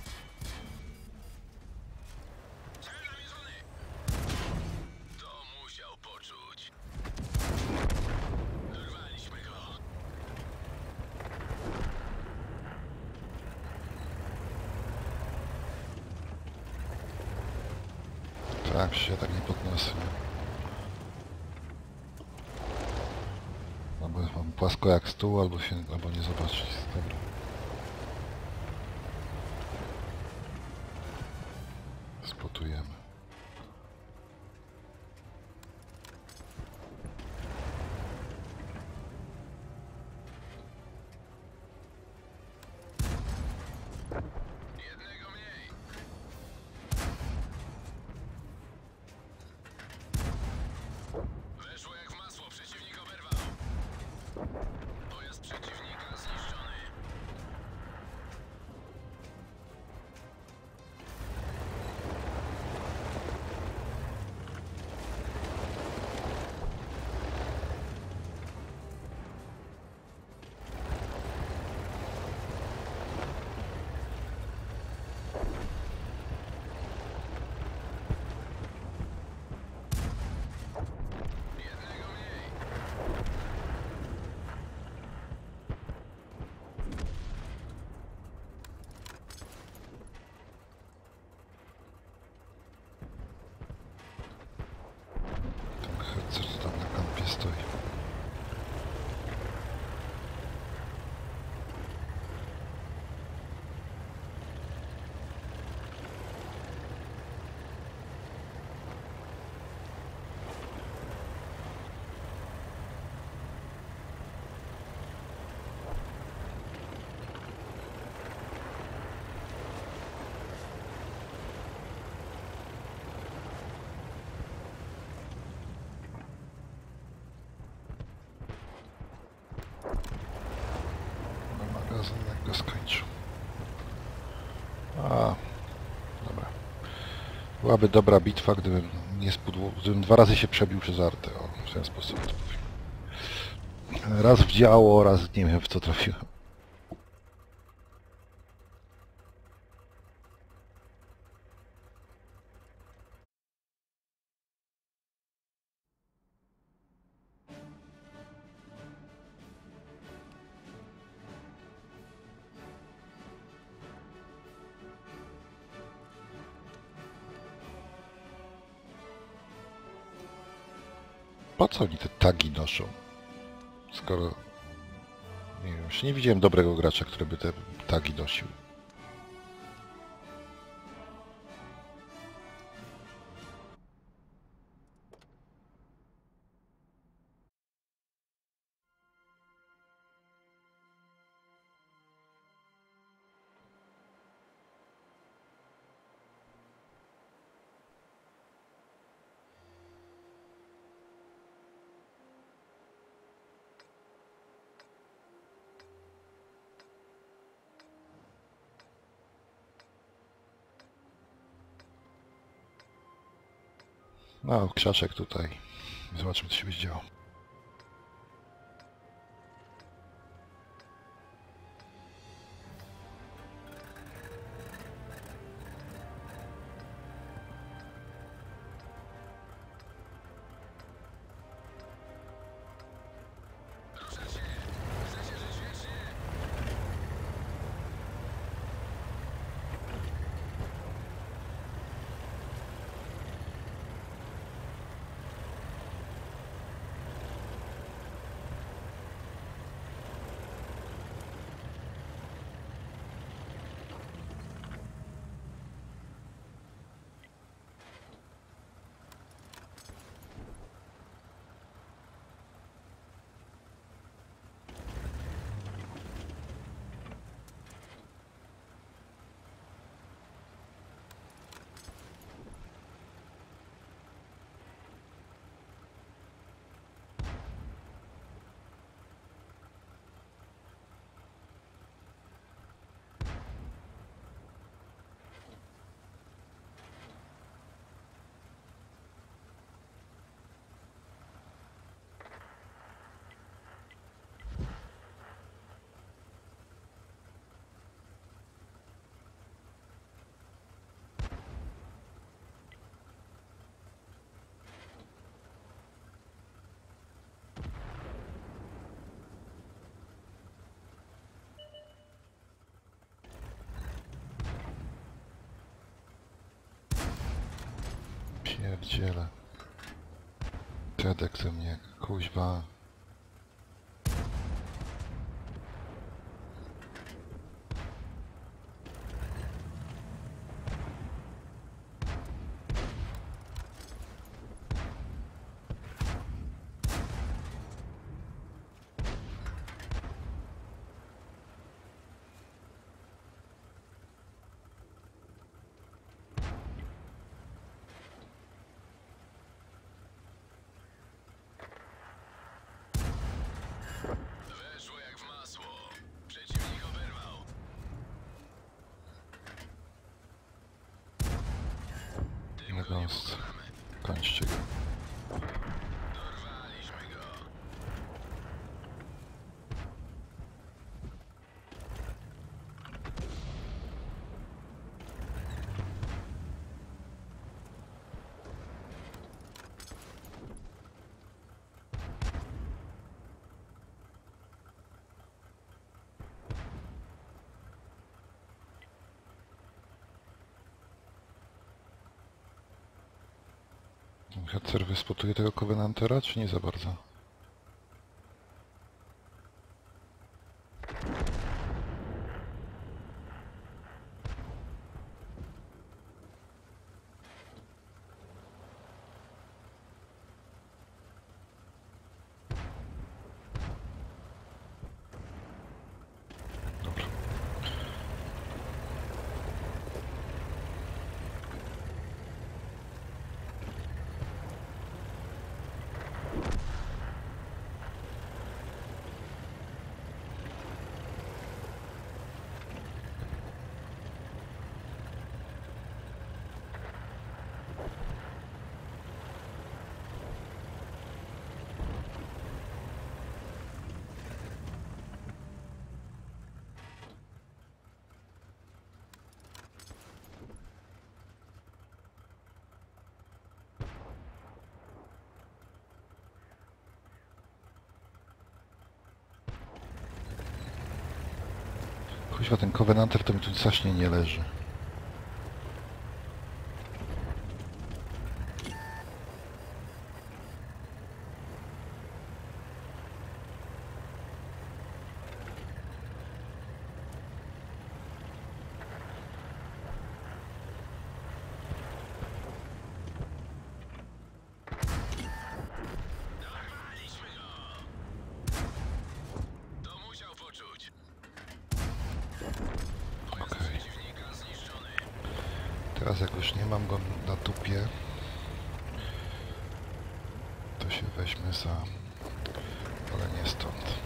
Cel namierzony! To musiał poczuć. Dorwaliśmy go. Tak, się tak nie podniosę. Albo mam płasko jak stół, albo się, albo nie zobaczyć. Dobra. Spotujemy. Jednego mniej. Weszło jak w masło, przeciwnik oberwał. Pojazd przeciwnika zniszczony. Byłaby dobra bitwa, gdybym nie spudło, gdybym dwa razy się przebił przez artę. O, w ten sposób to powiem. Raz w działo, raz nie wiem w co trafiłem. Po co oni te tagi noszą? Skoro... Nie wiem, jeszcze nie widziałem dobrego gracza, który by te tagi nosił. No, krzaczek tutaj. Zobaczymy, co się będzie działo. Ruszacie! Chcecie żyć wiecznie? Pierdziele. Tedek ze mnie, kuźwa. Weszło jak w masło. Przeciwnik oberwał. Tym go nie Natomiast pokonamy. kończcie go. Dorwaliśmy go. Hetzer wyspotuje tego Covenantera, czy nie za bardzo? Dobra. Chyba ten Covenanter to mi tu strasznie nie leży. Dorwaliśmy go! To musiał poczuć. Pojazd Okej. przeciwnika zniszczony. Teraz jak już nie mam go na dupie, to się weźmie za... ale nie stąd.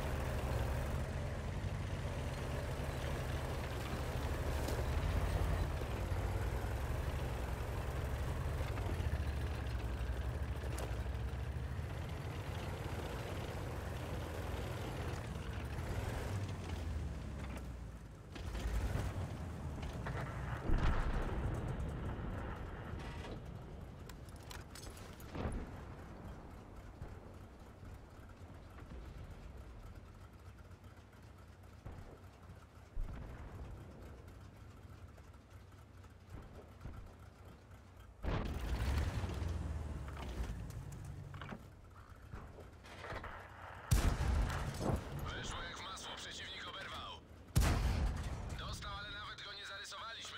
Weszło jak w masło, przeciwnik oberwał. Dostał, ale nawet go nie zarysowaliśmy.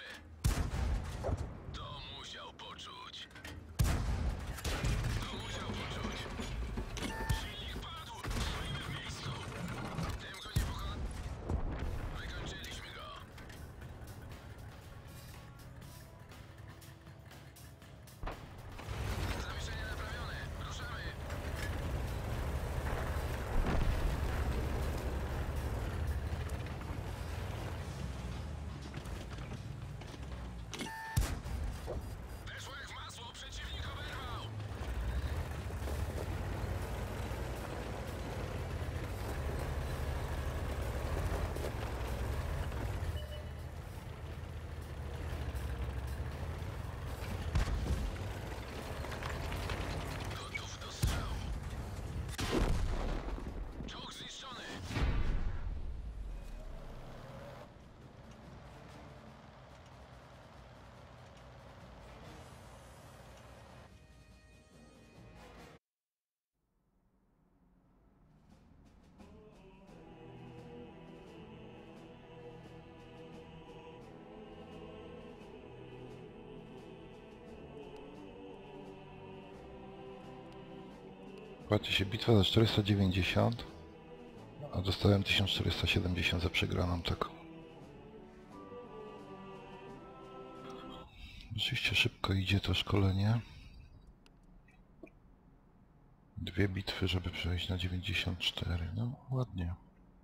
To musiał poczuć. To musiał poczuć. Silnik padł! Stoimy w miejscu! Tym go nie pokona... Wykończyliśmy go. Zawieszenie naprawione. Ruszamy. Weszło jak w masło, przeciwnik oberwał! Gotów do strzału. Czołg zniszczony! Płaci się bitwa za czterysta dziewięćdziesiąt, a dostałem tysiąc czterysta siedemdziesiąt za przegraną taką. Oczywiście szybko idzie to szkolenie. Dwie bitwy, żeby przejść na dziewięćdziesiąt cztery. No ładnie.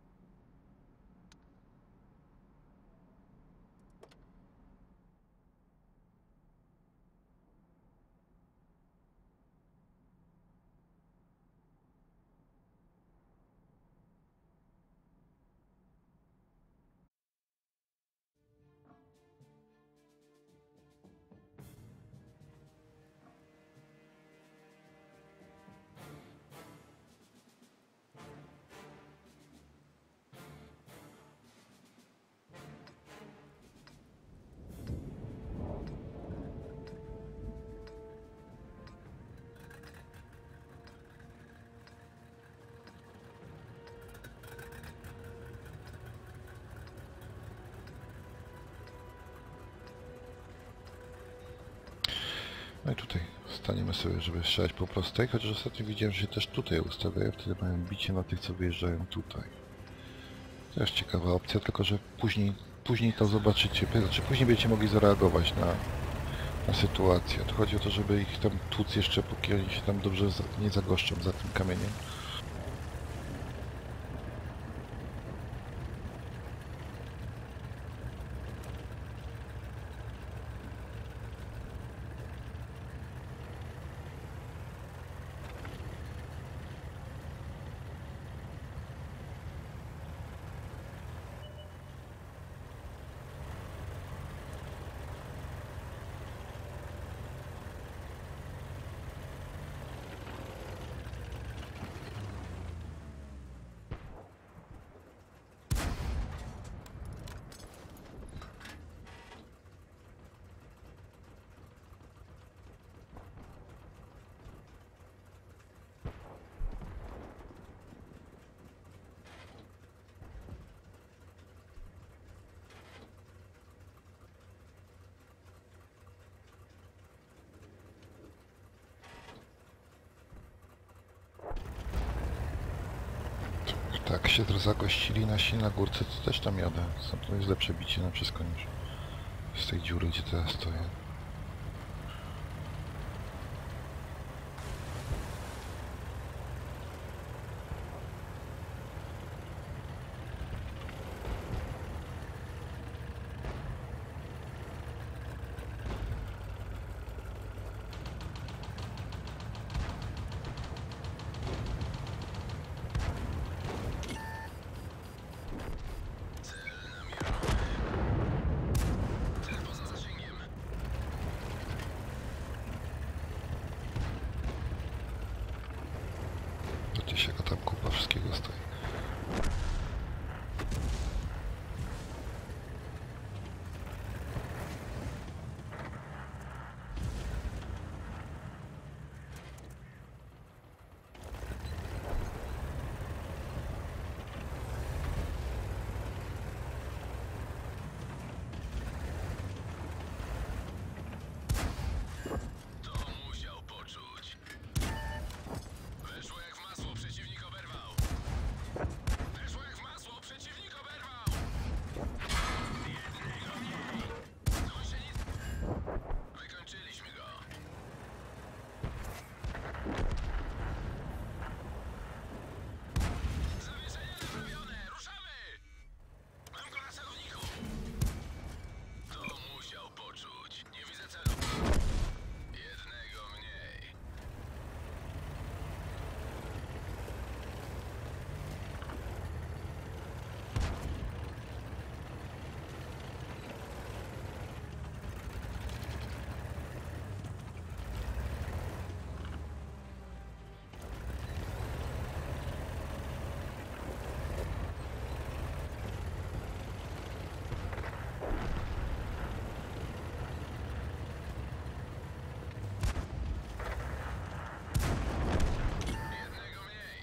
No i tutaj staniemy sobie, żeby strzelać po prostej, chociaż ostatnio widziałem, że się też tutaj ustawiają, wtedy mają bicie na tych, co wyjeżdżają tutaj. Też ciekawa opcja, tylko że później, później to zobaczycie, znaczy później będziecie mogli zareagować na, na sytuację. Tu chodzi o to, żeby ich tam tłuc jeszcze, póki oni się tam dobrze za, nie zagoszczą za tym kamieniem. Tak się teraz zagościli nasi na górce, to też tam jadę. To jest lepsze bicie na wszystko niż z tej dziury, gdzie teraz stoję. Gdzieś jaka tam kupa wszystkiego stoi. To musiał poczuć. Weszło jak w masło, przeciwnik oberwał. Weszło jak w masło, przeciwnik oberwał. Jednego mniej. On się nic... Wykończyliśmy go. Zawieszenie naprawione, ruszamy! Mam go na celowniku. To musiał poczuć. Nie widzę celu. Jednego mniej. Jednego mniej.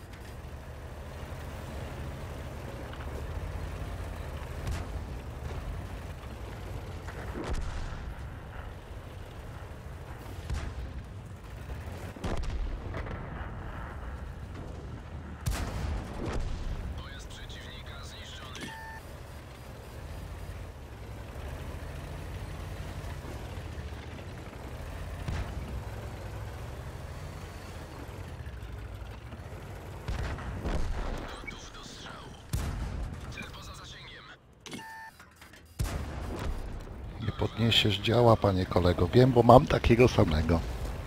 Pojazd przeciwnika zniszczony. Gotów do strzału. Cel poza zasięgiem. Nie podniesiesz działa, panie kolego. Wiem, bo mam takiego samego.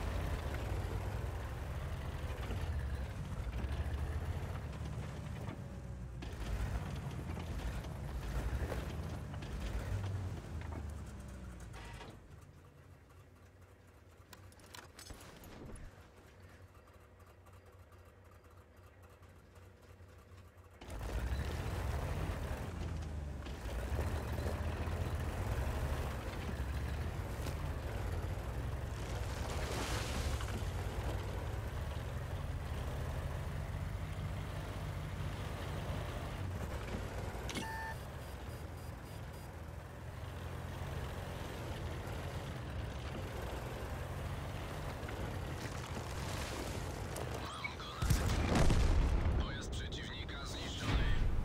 Pojazd przeciwnika zniszczony.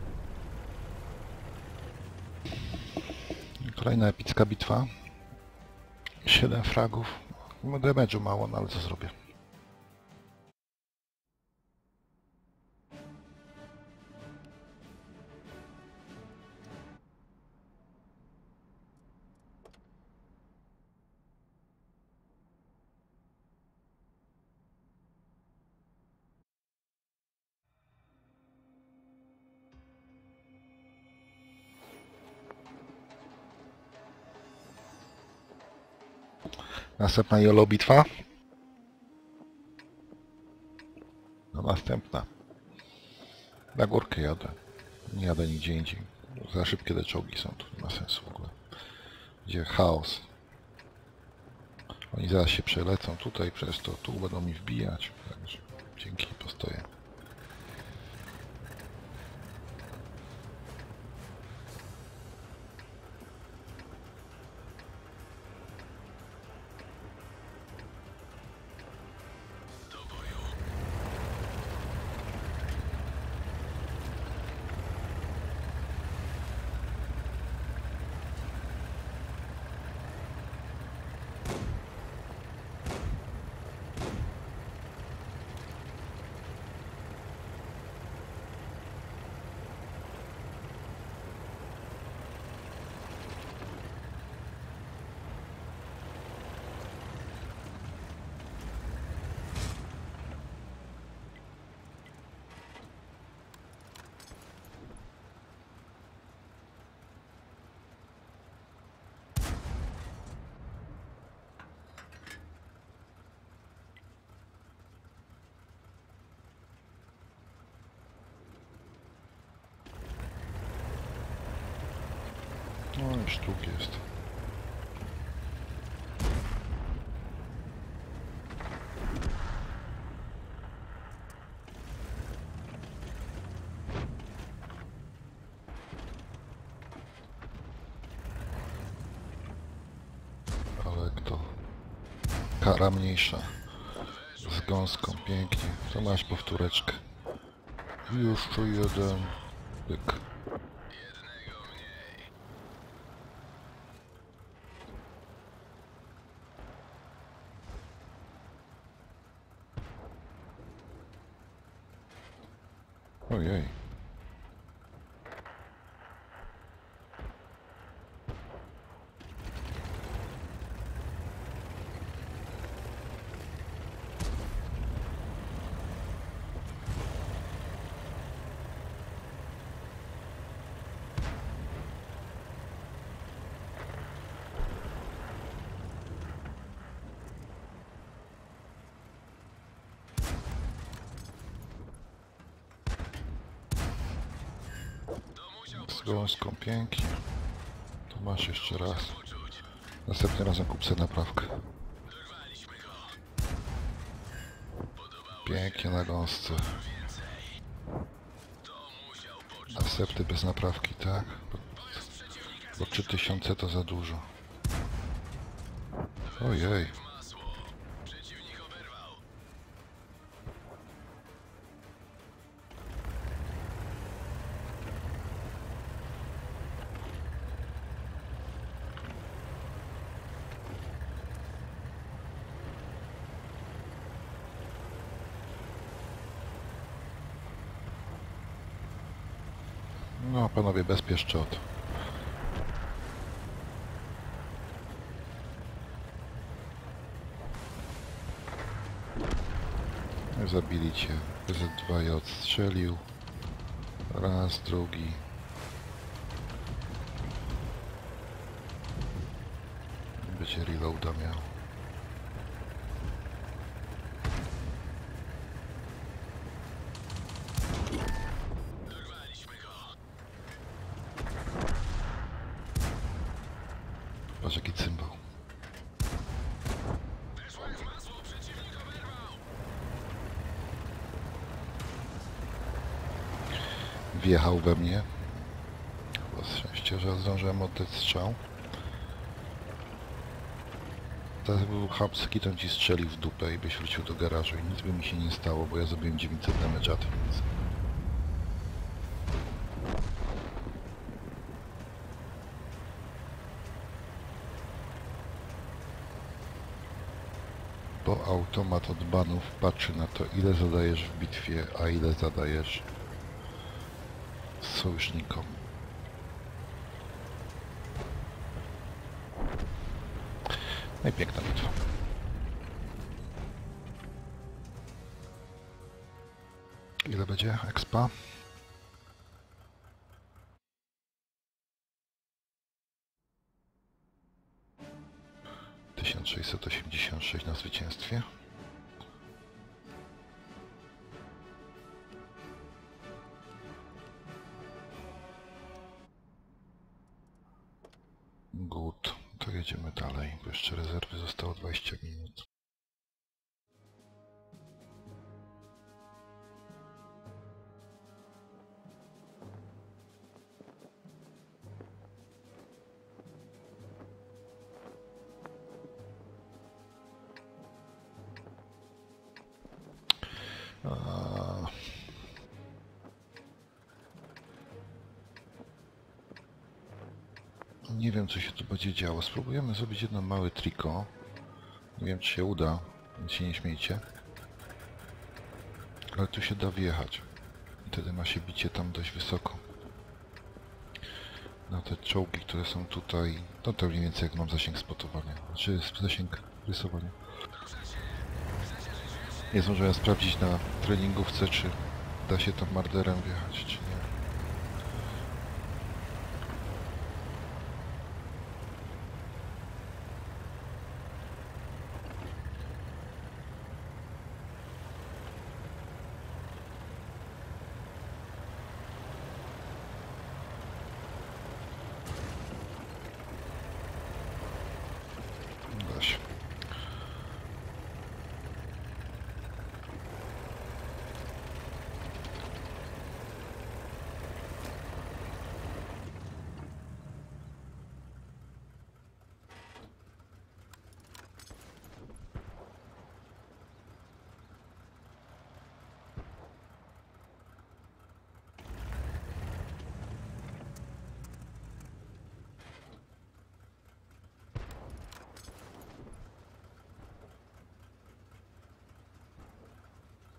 Kolejna epicka bitwa. siedem fragów. No damage'u mało, no ale co zrobię? Następna jolo bitwa. No następna. Na górkę jadę. Nie jadę nigdzie indziej. Za szybkie te czołgi są, tu nie ma sensu w ogóle. Gdzie chaos. Oni zaraz się przelecą tutaj, przez to tu będą mi wbijać. Także dzięki, postoję. sztuk jest. Ale kto? Kara mniejsza. Z gąską, pięknie. To masz powtóreczkę. Jeszcze jeden. Pyk. Jednego mniej. Ojej. Z gąską, pięknie. To masz jeszcze raz. Poczuć. Następnym razem kup sobie naprawkę. Dorwaliśmy go. Podobało Pięknie na gąsce. więcej. To musiał poczuć. Następny bez naprawki, tak? Bo, Pojazd przeciwnika bo trzy tysiące to za dużo. Ojej. w masło. Przeciwnik oberwał. No panowie, bez pieszczot. Zabili cię. B Z dwa je odstrzelił. Raz, drugi. Będzie reloada miał. Dorwaliśmy go. Patrz jaki cymbał. Weszło jak w masło. Przeciwnik oberwał. Wjechał we mnie. Chyba szczęście, że zdążyłem oddać strzał. Teraz był chamski, to ci strzelił w dupę i byś wrócił do garażu i nic by mi się nie stało, bo ja zrobiłem dziewięćset damage at, więc... Bo automat od banów patrzy na to, ile zadajesz w bitwie, a ile zadajesz sojusznikom. No i piękna bitwa. Ile będzie expa? tysiąc sześćset osiemdziesiąt sześć na zwycięstwie. Good. To jedziemy dalej, bo jeszcze rezerwy zostało dwadzieścia minut. A... Nie wiem, co się tu będzie działo. Spróbujemy zrobić jedno małe triko. Nie wiem, czy się uda, więc się nie śmiejcie. Ale tu się da wjechać. I wtedy ma się bicie tam dość wysoko. Na te czołgi, które są tutaj... No to mniej więcej jak mam zasięg spotowania. Znaczy zasięg rysowania. Nie zdążyłem sprawdzić na treningówce, czy da się tam marderem wjechać, czy nie.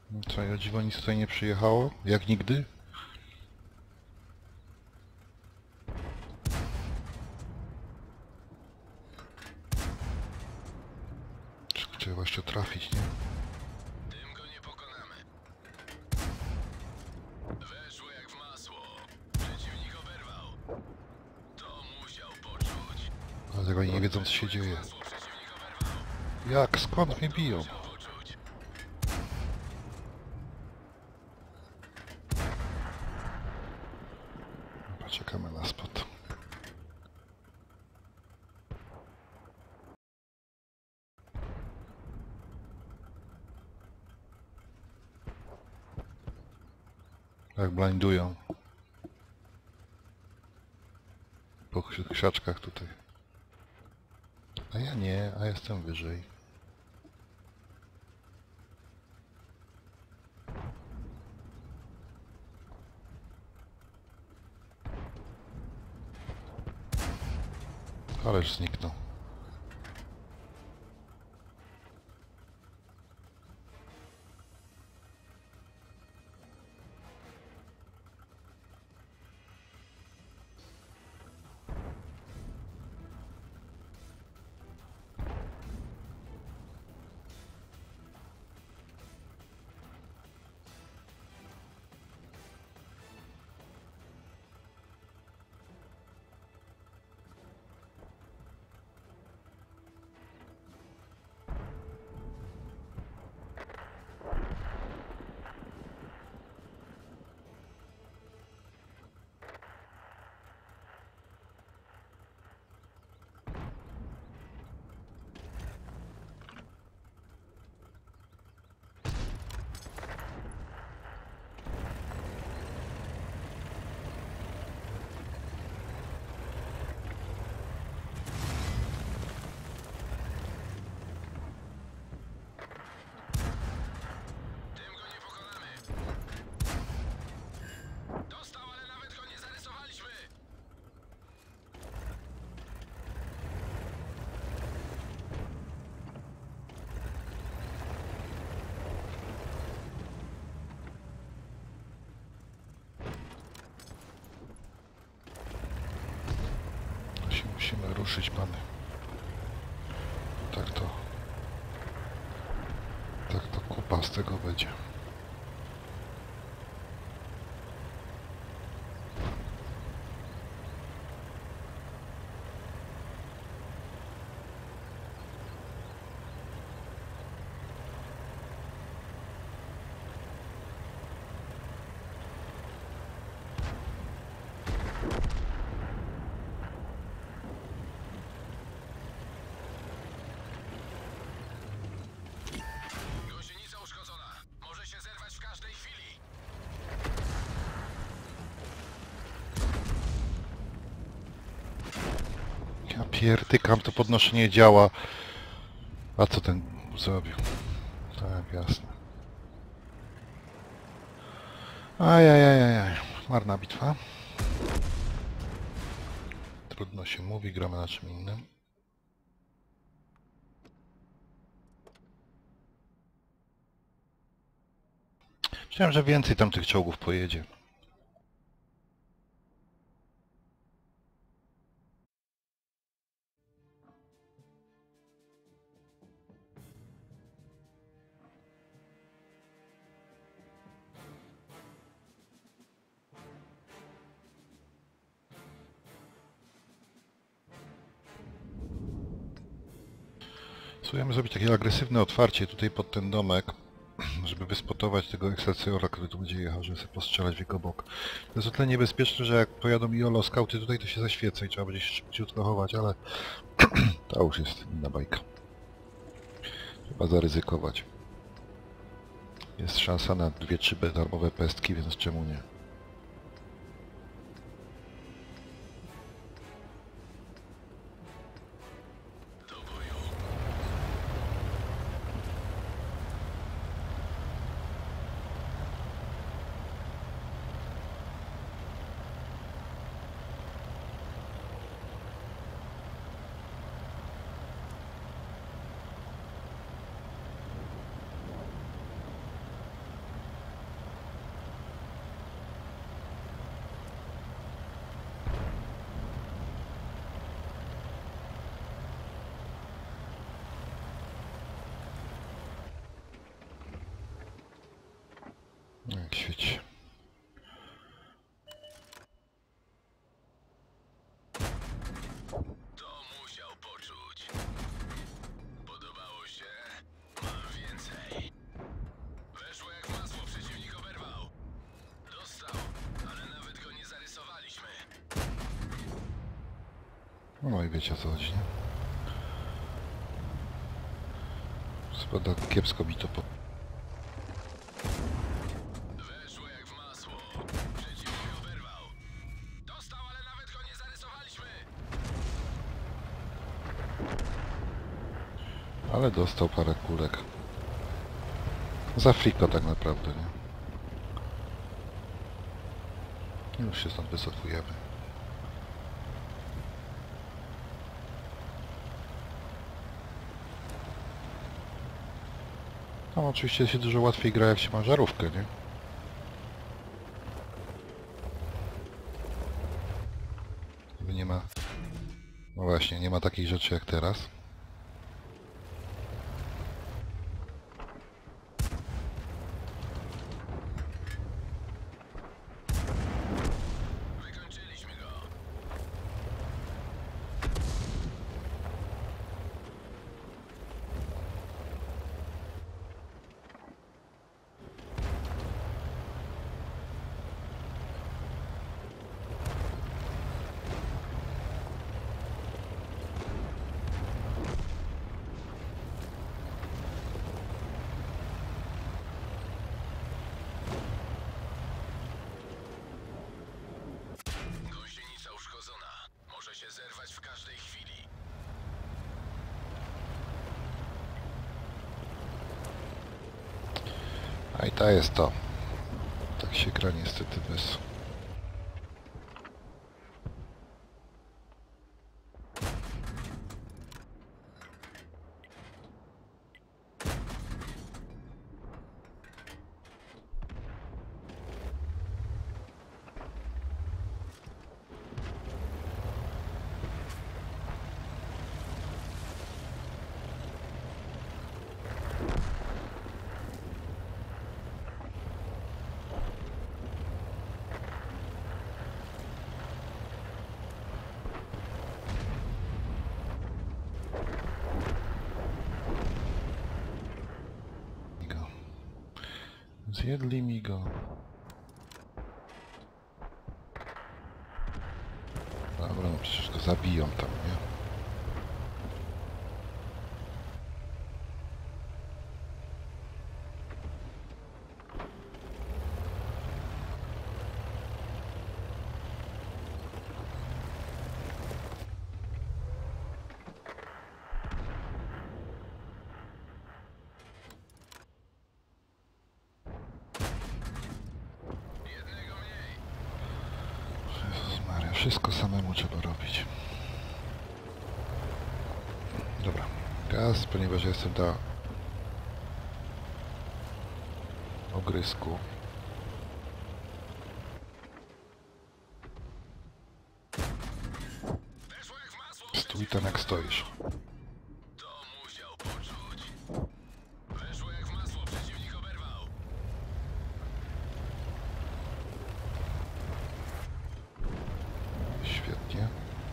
No co, o dziwo nic tutaj nie przyjechało? Jak nigdy? Trzeba jeszcze trafić, nie? Tym go nie pokonamy. Weszło jak w masło. Przeciwnik oberwał. To musiał poczuć. Dlatego oni nie wiedzą, co się dzieje. Masło przeciwnik oberwał. Jak? Skąd mnie biją? Musiał poczuć. Poczekamy na spot. Jak blindują. Po krzaczkach tutaj. A ja nie, a jestem wyżej. Ależ zniknął. Tym go nie pokonamy. Dostał, ale nawet go nie zarysowaliśmy. Się musimy ruszyć, pany. Tak to... Tak to kupa z tego będzie. Gąsienica uszkodzona. Może się zerwać w każdej chwili. Ja pierdykam, to podnoszenie działa. A co ten zrobił? Tak, jasne. Ajajajajaj. Marna bitwa. Trudno się mówi, gramy na czym innym. Myślałem, że więcej tam tych czołgów pojedzie. Spróbujemy zrobić takie agresywne otwarcie tutaj pod ten domek, żeby wyspotować tego Excelsiora, który tu będzie jechał, żeby sobie postrzelać w jego bok. To jest o tyle niebezpieczne, że jak pojadą Iolo skauty tutaj, to się zaświeca i trzeba będzie się szybciutko chować, ale to już jest inna bajka. Trzeba zaryzykować. Jest szansa na dwie trzy darmowe pestki, więc czemu nie? No i wiecie o co chodzi, nie? Spada kiepsko mi to po... Weszło jak w masło. Przeciwnik oberwał. Dostał, ale nawet go nie zarysowaliśmy. Ale dostał parę kulek. Za friko tak naprawdę, nie? Już się stąd wycofujemy. No oczywiście się dużo łatwiej gra jak się ma żarówkę, nie? Gdyby nie ma... No właśnie, nie ma takich rzeczy jak teraz. Wykończyliśmy go. Gąsienica uszkodzona. Może się zerwać w każdej chwili. A i ta jest to. Tak się gra niestety bez... go. Zjedli mi go. Dobra, no przecież go zabiją tam, nie? Jednego mniej. Jezus Maria, wszystko samemu trzeba robić. Dobra, gaz, ponieważ ja jestem na ogrysku. Weszło jak w masło. Stój tam jak stoisz. To musiał poczuć. Weszło jak w masło. Przeciwnik oberwał. Świetnie.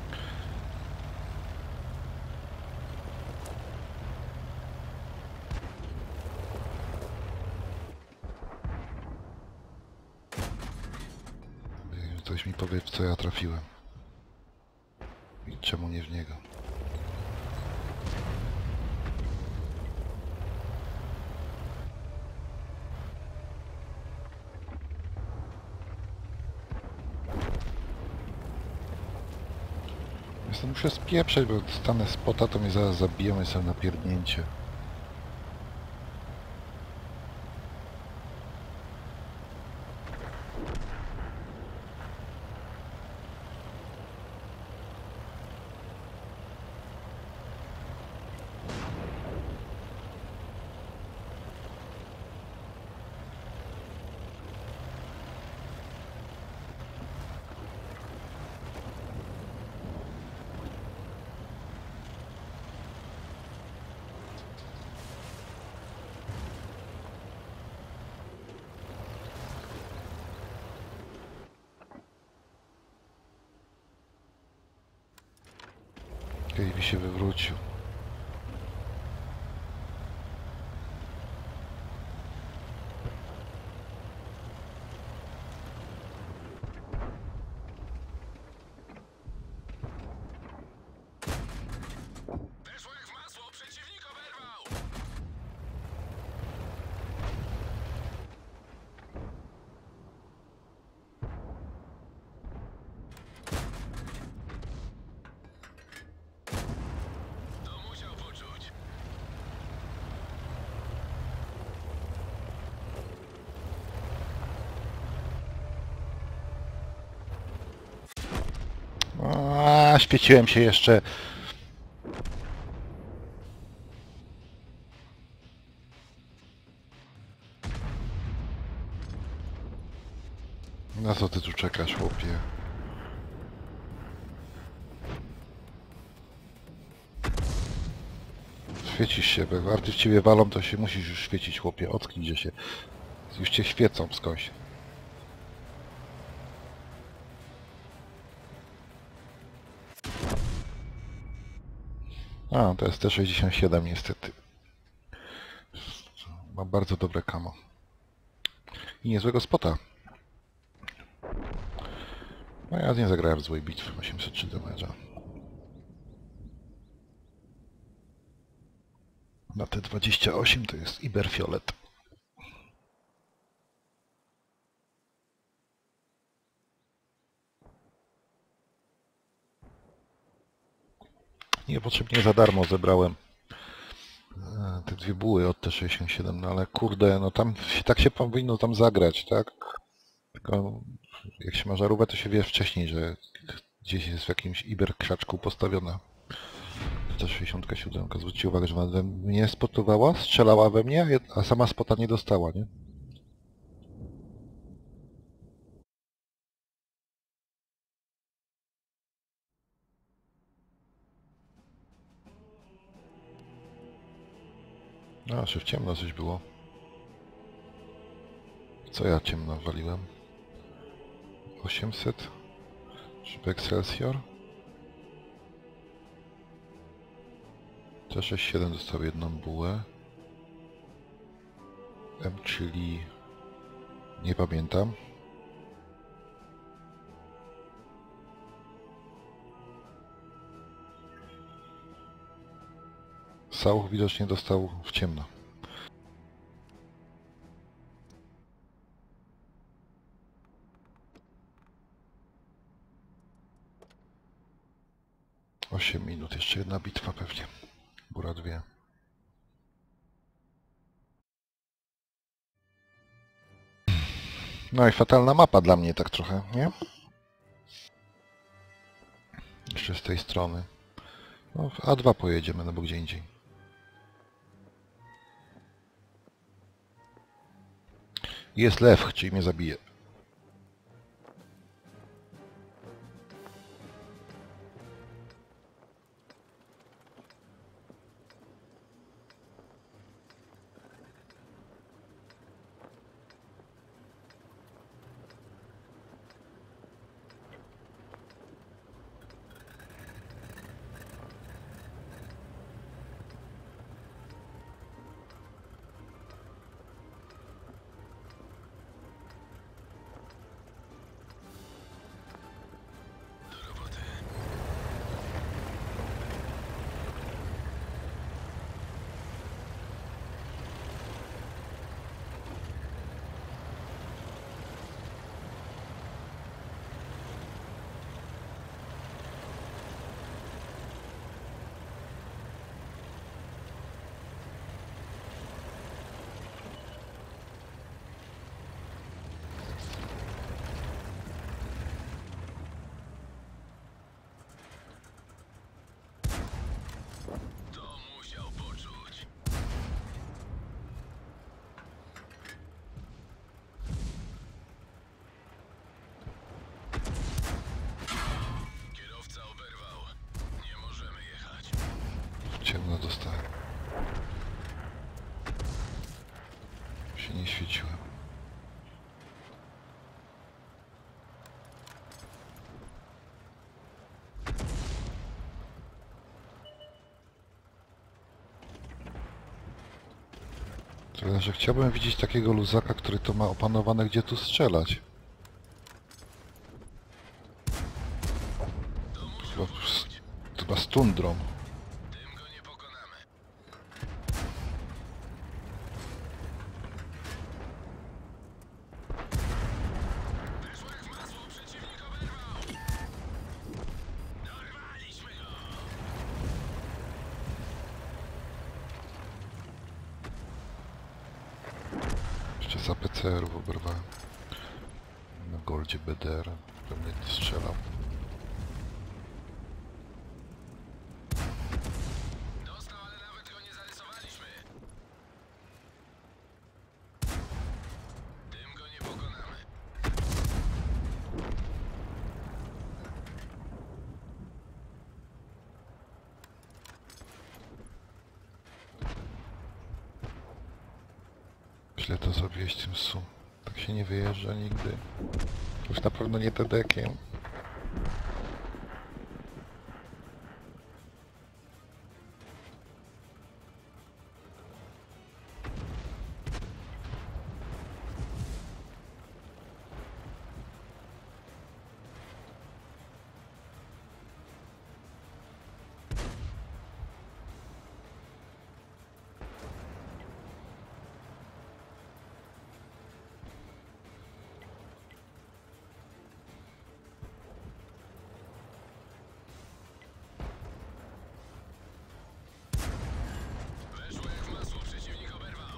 Ktoś mi powie, w co ja trafiłem. I czemu nie w niego. Jestem muszę spieprzeć, bo stanę spota, to mnie zaraz zabiją i są napierdnięcie. Kiedyś mi się wywrócił. A, świeciłem się jeszcze. Na co ty tu czekasz, chłopie? Świecisz się, bo jak arty w ciebie walą, to się musisz już świecić, chłopie. Ocknij się. Już cię świecą skądś. A, to jest T sześćdziesiąt siedem niestety. Ma bardzo dobre kamo. I niezłego spota. No ja nie zagrałem w złej bitwy. osiemset trzy damage'a. Na T dwadzieścia osiem to jest Iberfiolet. Niepotrzebnie za darmo zebrałem te dwie buły od T sześćdziesiąt siedem, no ale kurde, no tam tak się powinno tam zagrać, tak? Tylko jak się ma żarówkę, to się wie wcześniej, że gdzieś jest w jakimś Iber krzaczku postawiona T sześćdziesiąt siedem. Zwróćcie uwagę, że ona mnie spotowała, strzelała we mnie, a sama spota nie dostała, nie? No, jeszcze w ciemno coś było. Co ja ciemno waliłem? osiemset? Czy Excelsior? T sześćdziesiąt siedem dostał jedną bułę. M, czyli... nie pamiętam. Sauch widocznie dostał w ciemno. osiem minut, jeszcze jedna bitwa pewnie. Góra dwie. No i fatalna mapa dla mnie tak trochę, nie? Jeszcze z tej strony. No, w A dwa pojedziemy, no bo gdzie indziej. Jest lew, czyli mnie zabije. Ciemno dostałem. Się nie świeciłem. Tyle, że chciałbym widzieć takiego luzaka, który to ma opanowane, gdzie tu strzelać. Chyba, chyba z tundrą. Z A P C R-ów oberwałem. Na goldzie B D R. Pewnie nie strzelał. Źle to zrobiłeś tym sum. Tak się nie wyjeżdża nigdy. Już na pewno nie tedekiem. Weszło jak w masło, przeciwnik oberwał.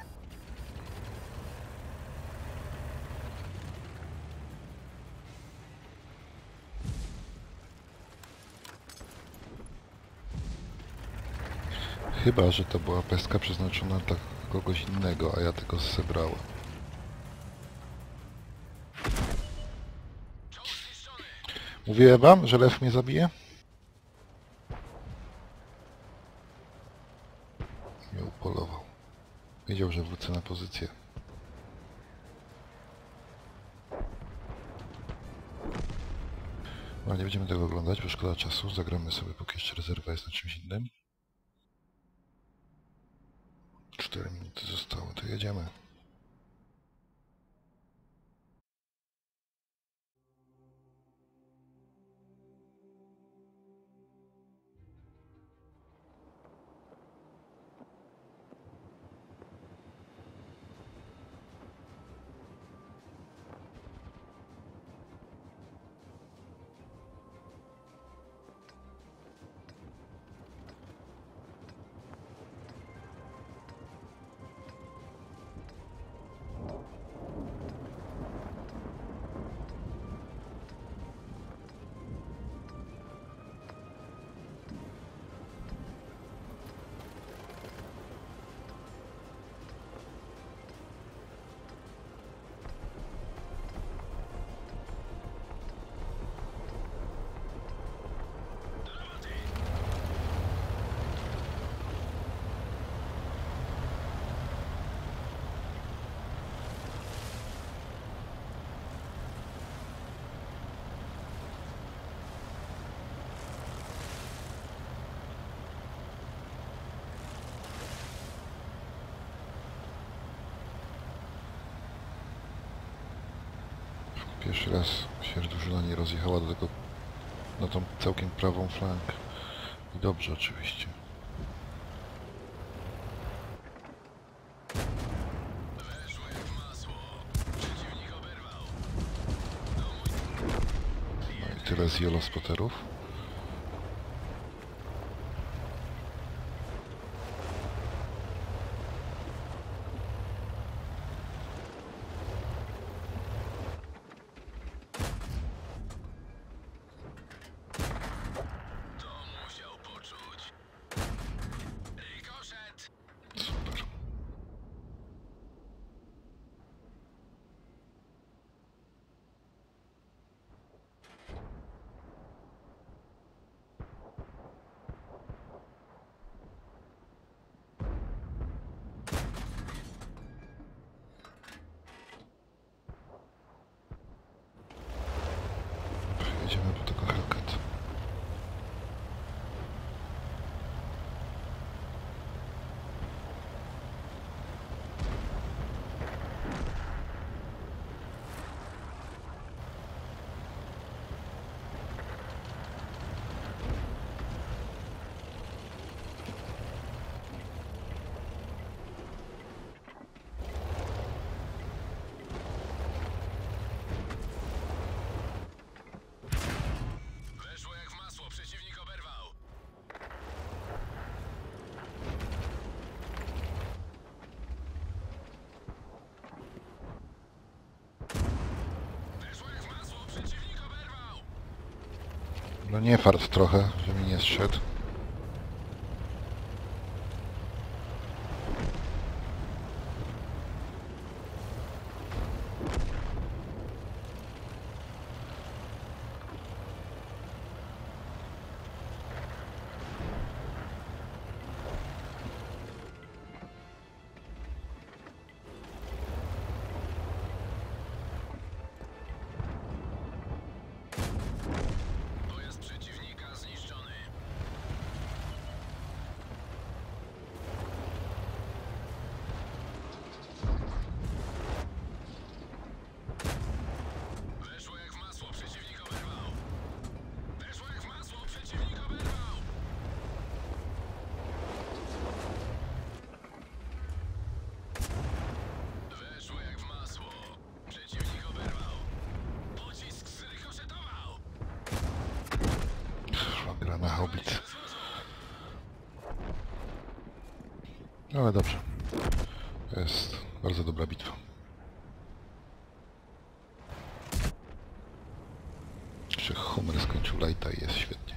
Chyba, że to była pestka przeznaczona dla kogoś innego, a ja tego zebrałem. Czołg zniszczony. Mówiłem wam, że lew mnie zabije? Nie upolował. Wiedział, że wrócę na pozycję. No nie będziemy tego oglądać, bo szkoda czasu. Zagramy sobie, póki jeszcze rezerwa jest na czymś innym. cztery minuty zostało, to jedziemy. Pierwszy raz się drużyna nie rozjechała do tego, na tą całkiem prawą flankę. I dobrze oczywiście. Weszło jak w masło. Przeciwnik oberwał. No mój... No i tyle z jelospoterów. To musiał poczuć. Rykoszet. Super. Jedziemy po tego Hellcat. Weszło jak w masło. Przeciwnik oberwał. Weszło jak w masło. Przeciwnik oberwał. No nie fart trochę, że mi nie zszedł. haubic. Ale dobrze. To jest bardzo dobra bitwa. Jeszcze Hummer skończył lighta i jest świetnie.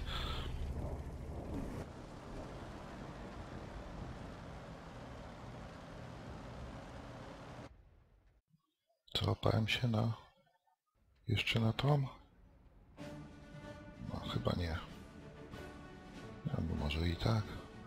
Załapałem się na... jeszcze na tom? No chyba nie. Albo może i tak.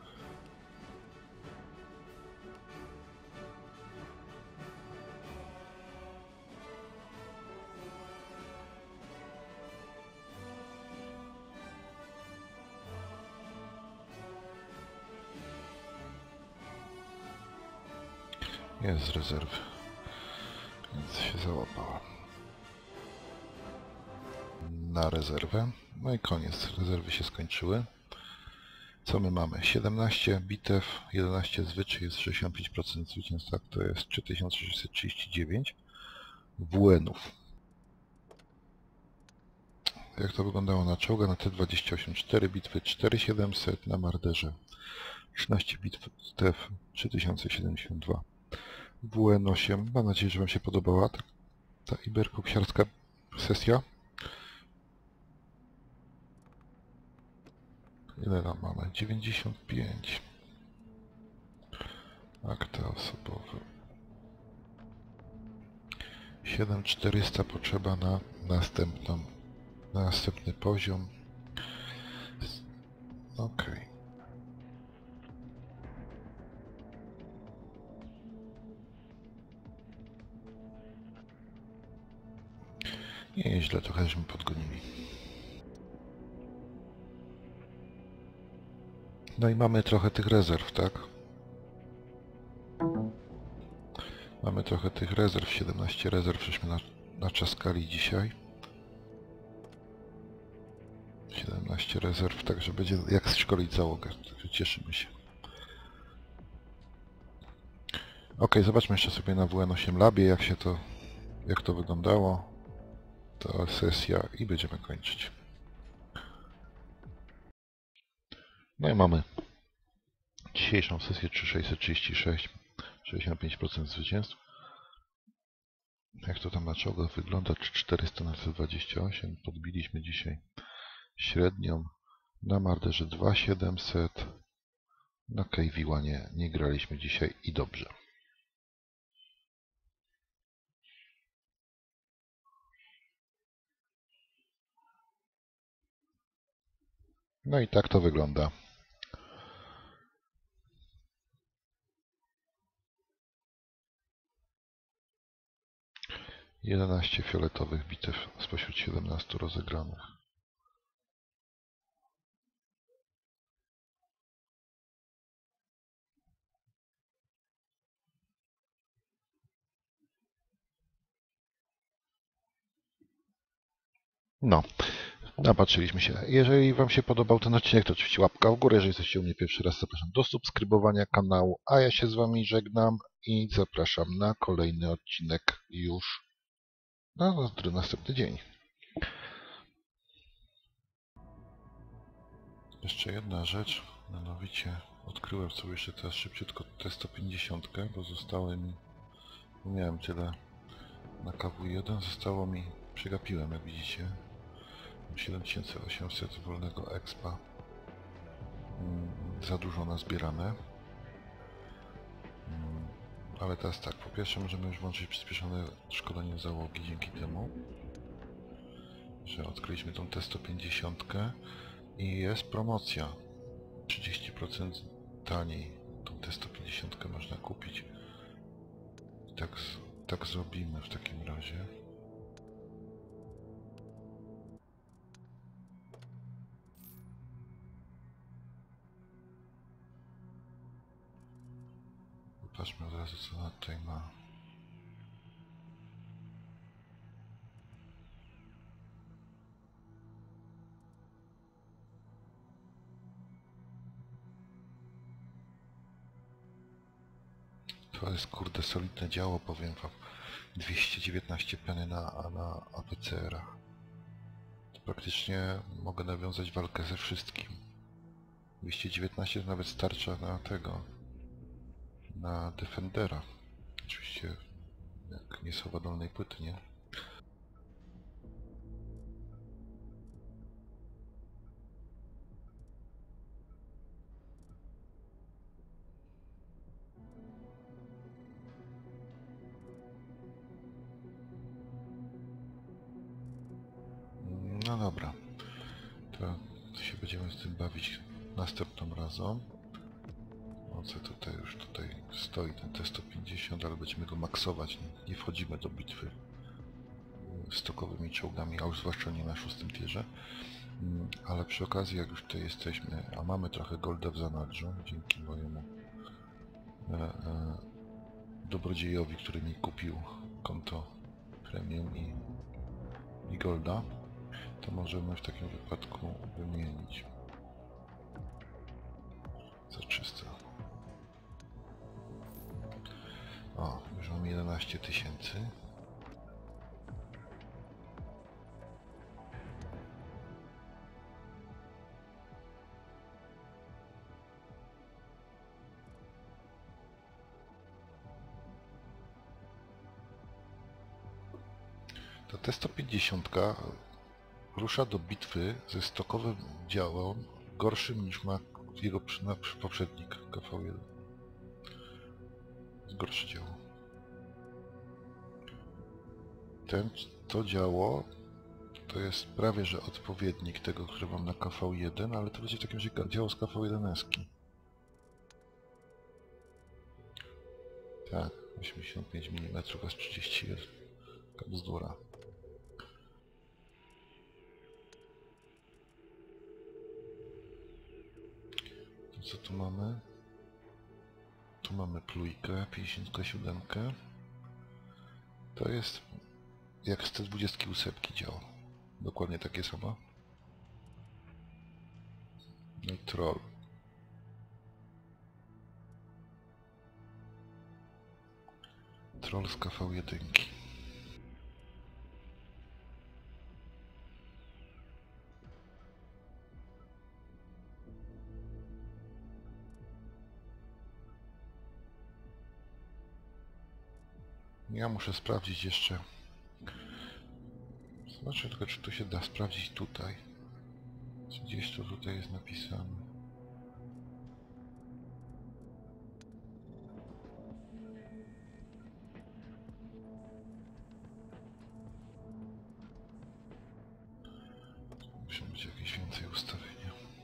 Jest z rezerwy, więc się załapała na rezerwę. No i koniec, rezerwy się skończyły. Co my mamy? siedemnaście bitew, jedenaście zwyczaj, jest sześćdziesiąt pięć procent zwycięstw, tak, to jest trzy tysiące sześćset trzydzieści dziewięć W N-ów. Jak to wyglądało na czołga? Na T dwadzieścia osiem cztery bitwy, cztery tysiące siedemset, na marderze trzynaście bitw, trzy tysiące siedemdziesiąt dwa W N osiem. Mam nadzieję, że Wam się podobała ta, ta iberkoksiarska sesja. Ile tam mamy? dziewięćdziesiąt pięć. Akta osobowe. siedem tysięcy czterysta potrzeba na następną, na następny poziom. Ok. Nieźle, trochę żeśmy podgonili. No i mamy trochę tych rezerw, tak? Mamy trochę tych rezerw, siedemnaście rezerw, żeśmy na, naczaskali dzisiaj. siedemnaście rezerw, także będzie jak szkolić załogę, także cieszymy się. Ok, zobaczmy jeszcze sobie na W N osiem Labie, jak się to, jak to wyglądało. Ta sesja i będziemy kończyć. No i mamy dzisiejszą sesję trzy tysiące sześćset trzydzieści sześć, sześćdziesiąt pięć procent zwycięstw. Jak to tam na czołgach wygląda? czterysta na T dwadzieścia osiem. Podbiliśmy dzisiaj średnią. Na marderze dwa tysiące siedemset. Na Kejwiła nie, nie graliśmy dzisiaj i dobrze. No i tak to wygląda. jedenaście fioletowych bitew spośród siedemnastu rozegranych. No, napatrzyliśmy się. Jeżeli Wam się podobał ten odcinek, to oczywiście łapka w górę. Jeżeli jesteście u mnie pierwszy raz, zapraszam do subskrybowania kanału, a ja się z Wami żegnam i zapraszam na kolejny odcinek już na następny dzień. Jeszcze jedna rzecz, mianowicie odkryłem sobie jeszcze teraz szybciutko T sto pięćdziesiąt, bo zostały mi, nie miałem tyle na K W jeden, zostało mi, przegapiłem jak widzicie, siedem tysięcy osiemset wolnego expa, za dużo nazbierane. Ale teraz tak, po pierwsze możemy już włączyć przyspieszone szkolenie załogi dzięki temu, że odkryliśmy tą T sto pięćdziesiąt i jest promocja. trzydzieści procent taniej tą T sto pięćdziesiąt można kupić. I tak, tak zrobimy w takim razie. Popatrzmy od razu, co ona tutaj ma. To jest kurde solidne działo, powiem Wam. dwieście dziewiętnaście peny na, na A P C R-ach. Praktycznie mogę nawiązać walkę ze wszystkim. dwieście dziewiętnaście to nawet starcza na tego, na Defendera. Oczywiście jak nie są wadolnej płyty, nie? No dobra, to, to się będziemy z tym bawić następnym razem. O co tutaj już tutaj stoi ten T sto pięćdziesiąt, ale będziemy go maksować. Nie, nie wchodzimy do bitwy stokowymi czołgami, a już zwłaszcza nie na szóstym tierze. Ale przy okazji, jak już tutaj jesteśmy, a mamy trochę golda w zanadrzu, dzięki mojemu e, e, dobrodziejowi, który mi kupił konto premium i, i golda, to możemy w takim wypadku wymienić za trzysta. O, już mam jedenaście tysięcy. Ta T sto pięćdziesiąt rusza do bitwy ze stokowym działem gorszym niż ma jego poprzednik K V jeden. Jest gorsze działo. Ten, to działo to jest prawie że odpowiednik tego, który mam na K V jeden, ale to będzie w takim razie działo z K V jeden eski. Tak, osiemdziesiąt pięć milimetrów, S trzydzieści jeden. Taka bzdura. To co tu mamy? Tu mamy plujkę, pięćdziesiąt siedem. To jest jak z T dwadzieścia osiem działa. Dokładnie takie samo. No i troll. Troll z K V jeden. Ja muszę sprawdzić jeszcze. Zobaczę tylko, czy to się da sprawdzić tutaj. Czy gdzieś to tutaj jest napisane. Musi być jakieś więcej ustawienia.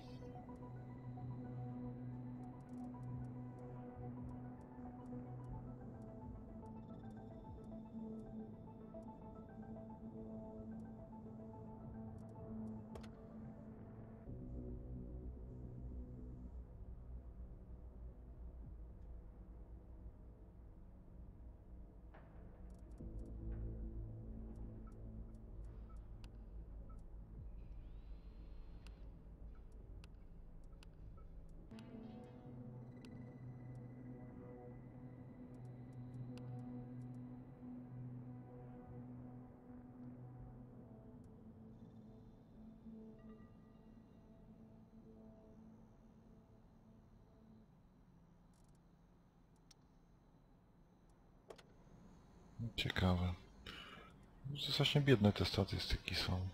Ciekawe. Strasznie biedne te statystyki są.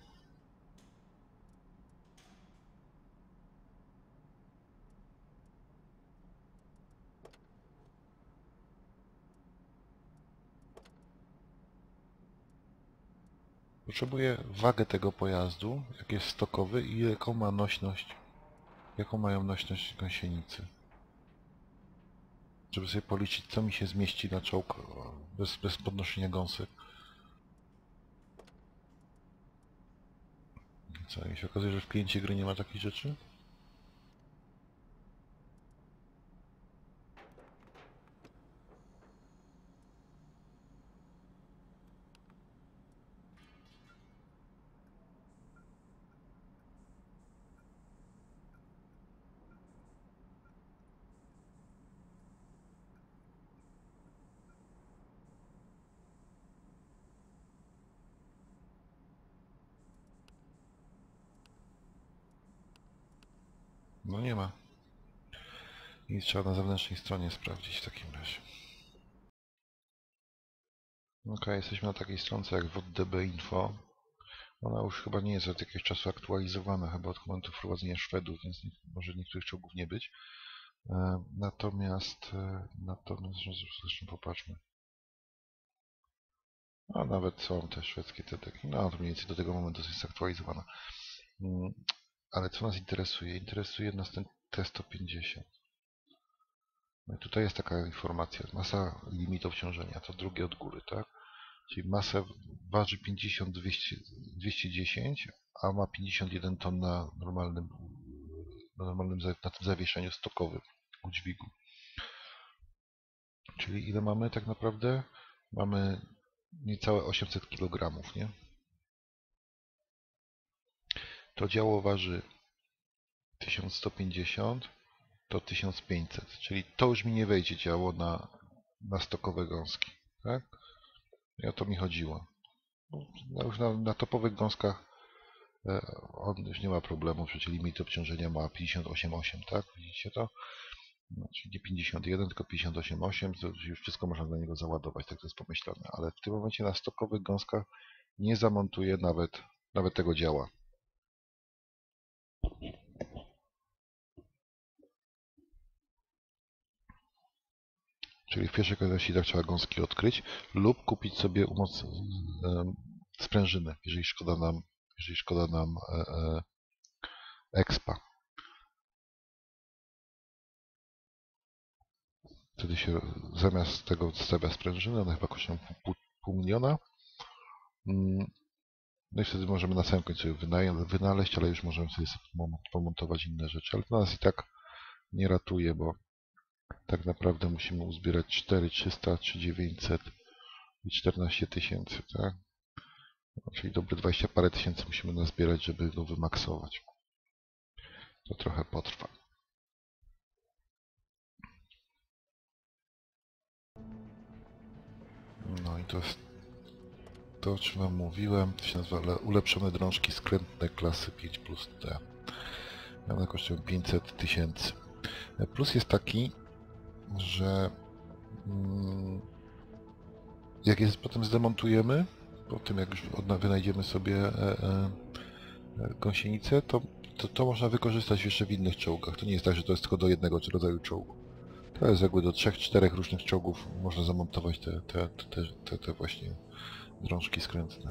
Potrzebuję wagę tego pojazdu, jak jest stokowy i jaką ma nośność, jaką mają nośność gąsienicy. Żeby sobie policzyć, co mi się zmieści na czołg bez, bez podnoszenia gąsek. Co, mi się okazuje, że w kliencie gry nie ma takich rzeczy? No nie ma. I trzeba na zewnętrznej stronie sprawdzić w takim razie. Ok, jesteśmy na takiej stronce jak W O D B Info. Ona już chyba nie jest od jakiegoś czasu aktualizowana, chyba od momentu wprowadzenia Szwedów, więc nie, może niektórych czołgów nie być. E, natomiast, e, natomiast, zresztą popatrzmy. A nawet są te szwedzkie T-deki. No to mniej więcej do tego momentu jest aktualizowana. Mm, ale co nas interesuje? Interesuje nas ten T sto pięćdziesiąt. No i tutaj jest taka informacja. Masa limitu obciążenia, to drugie od góry, tak? Czyli masę waży pięćdziesiąt dwieście dziesięć, a ma pięćdziesiąt jeden ton na normalnym, na normalnym na tym zawieszeniu stokowym u dźwigu. Czyli ile mamy tak naprawdę? Mamy niecałe osiemset kilogramów, nie? To działo waży tysiąc sto pięćdziesiąt, to tysiąc pięćset, czyli to już mi nie wejdzie działo na, na stokowe gąski, tak? I o to mi chodziło. No, już na, na topowych gąskach e, on już nie ma problemu, przecież limit obciążenia ma pięćdziesiąt osiem przecinek osiem, tak? Widzicie to? No, czyli nie pięćdziesiąt jeden, tylko pięćdziesiąt osiem przecinek osiem, to już wszystko można dla niego załadować, tak to jest pomyślane. Ale w tym momencie na stokowych gąskach nie zamontuję nawet, nawet tego działa. Czyli w pierwszej kolejności tak trzeba gąski odkryć lub kupić sobie umoc, e, sprężynę, jeżeli szkoda nam, jeżeli szkoda nam e, e, expa. Wtedy się zamiast tego stawia sprężynę, ona chyba kosztuje pół, pół miliona. No i wtedy możemy na samym końcu wynaleźć, ale już możemy sobie pomontować inne rzeczy. Ale to nas i tak nie ratuje, bo tak naprawdę musimy uzbierać cztery tysiące trzysta, trzy tysiące dziewięćset i czternaście tysięcy, tak? Czyli dobre dwadzieścia parę tysięcy musimy nazbierać, żeby go wymaksować. To trochę potrwa. No i to jest to, o czym wam mówiłem. To się nazywa ulepszone drążki skrętne klasy pięć plus D. One kosztują pięćset tysięcy. Plus jest taki, że jak je potem zdemontujemy, po tym jak już wynajdziemy sobie e, e, gąsienicę, to, to to można wykorzystać jeszcze w innych czołgach. To nie jest tak, że to jest tylko do jednego rodzaju czołgu. To jest jakby do trzech, czterech różnych czołgów można zamontować te, te, te, te, te właśnie drążki skrętne.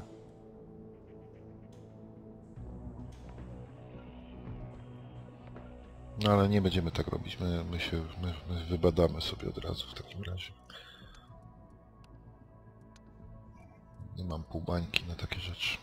No ale nie będziemy tak robić, my, my się my, my wybadamy sobie od razu w takim razie. Nie mam pół bańki na takie rzeczy.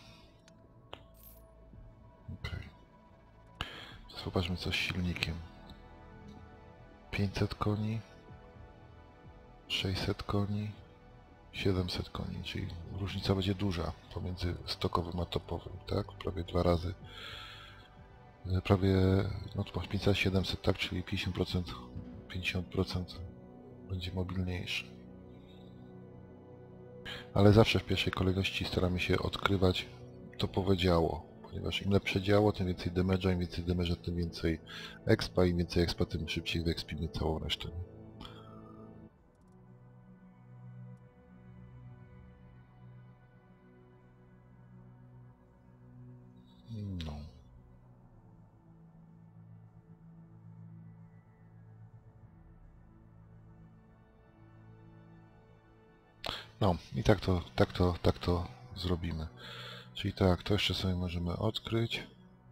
Okay. Zobaczmy co z silnikiem. pięćset koni, sześćset koni, siedemset koni, czyli różnica będzie duża pomiędzy stokowym a topowym, tak? Prawie dwa razy. Prawie no to pięćset, siedemset, tak? Czyli pięćdziesiąt procent, pięćdziesiąt procent będzie mobilniejszy. Ale zawsze w pierwszej kolejności staramy się odkrywać topowe działo, ponieważ im lepsze działo, tym więcej damage'a, im więcej damage'a, tym więcej expa, im więcej expa, tym szybciej wyekspimy całą resztę. No. No i tak to, tak to, tak to zrobimy. Czyli tak, to jeszcze sobie możemy odkryć.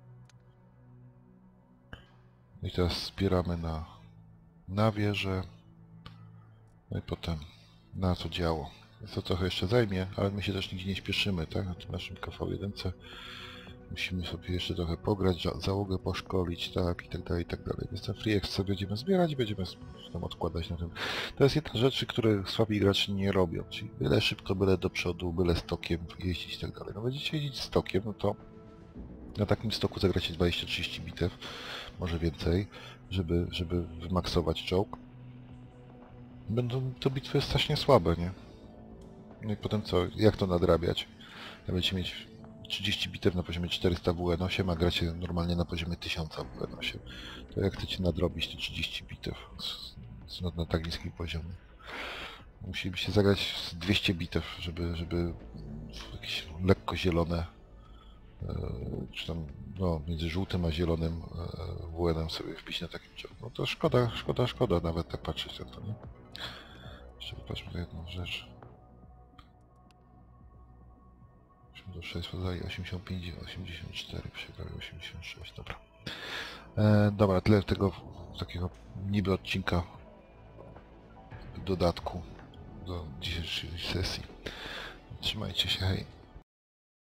I teraz zbieramy na, na wieżę. No i potem na to działo. To trochę jeszcze zajmie, ale my się też nigdzie nie śpieszymy, tak? Na tym naszym K V jeden C musimy sobie jeszcze trochę pograć, załogę poszkolić, tak, i tak dalej, i tak dalej. Więc ten free exp będziemy zbierać i będziemy tam odkładać na tym. To jest jedna z rzeczy, które słabi gracze nie robią, czyli byle szybko, byle do przodu, byle stokiem jeździć i tak dalej. No będziecie jeździć stokiem, no to na takim stoku zagracie dwadzieścia trzydzieści bitew, może więcej, żeby, żeby wymaksować czołg. Będą to bitwy strasznie słabe, nie? No i potem co? Jak to nadrabiać? Będziecie mieć trzydzieści bitew na poziomie czterysta W N osiem, a gracie normalnie na poziomie tysiąc W N osiem. To jak chcecie nadrobić te trzydzieści bitew z, z, na, na tak niskim poziomie? Musielibyście zagrać z dwieście bitew, żeby, żeby jakieś lekko zielone, e, czy tam no, między żółtym a zielonym e, W N em sobie wbić na takim czołgu. No to szkoda, szkoda, szkoda nawet tak patrzeć na to, nie? Jeszcze popatrzmy na jedną rzecz. Do sześć podali osiemdziesiąt pięć, osiemdziesiąt cztery, przegrali osiemdziesiąt sześć, dobra. E, dobra, tyle tego takiego niby odcinka w dodatku do dzisiejszej sesji. Trzymajcie się, hej.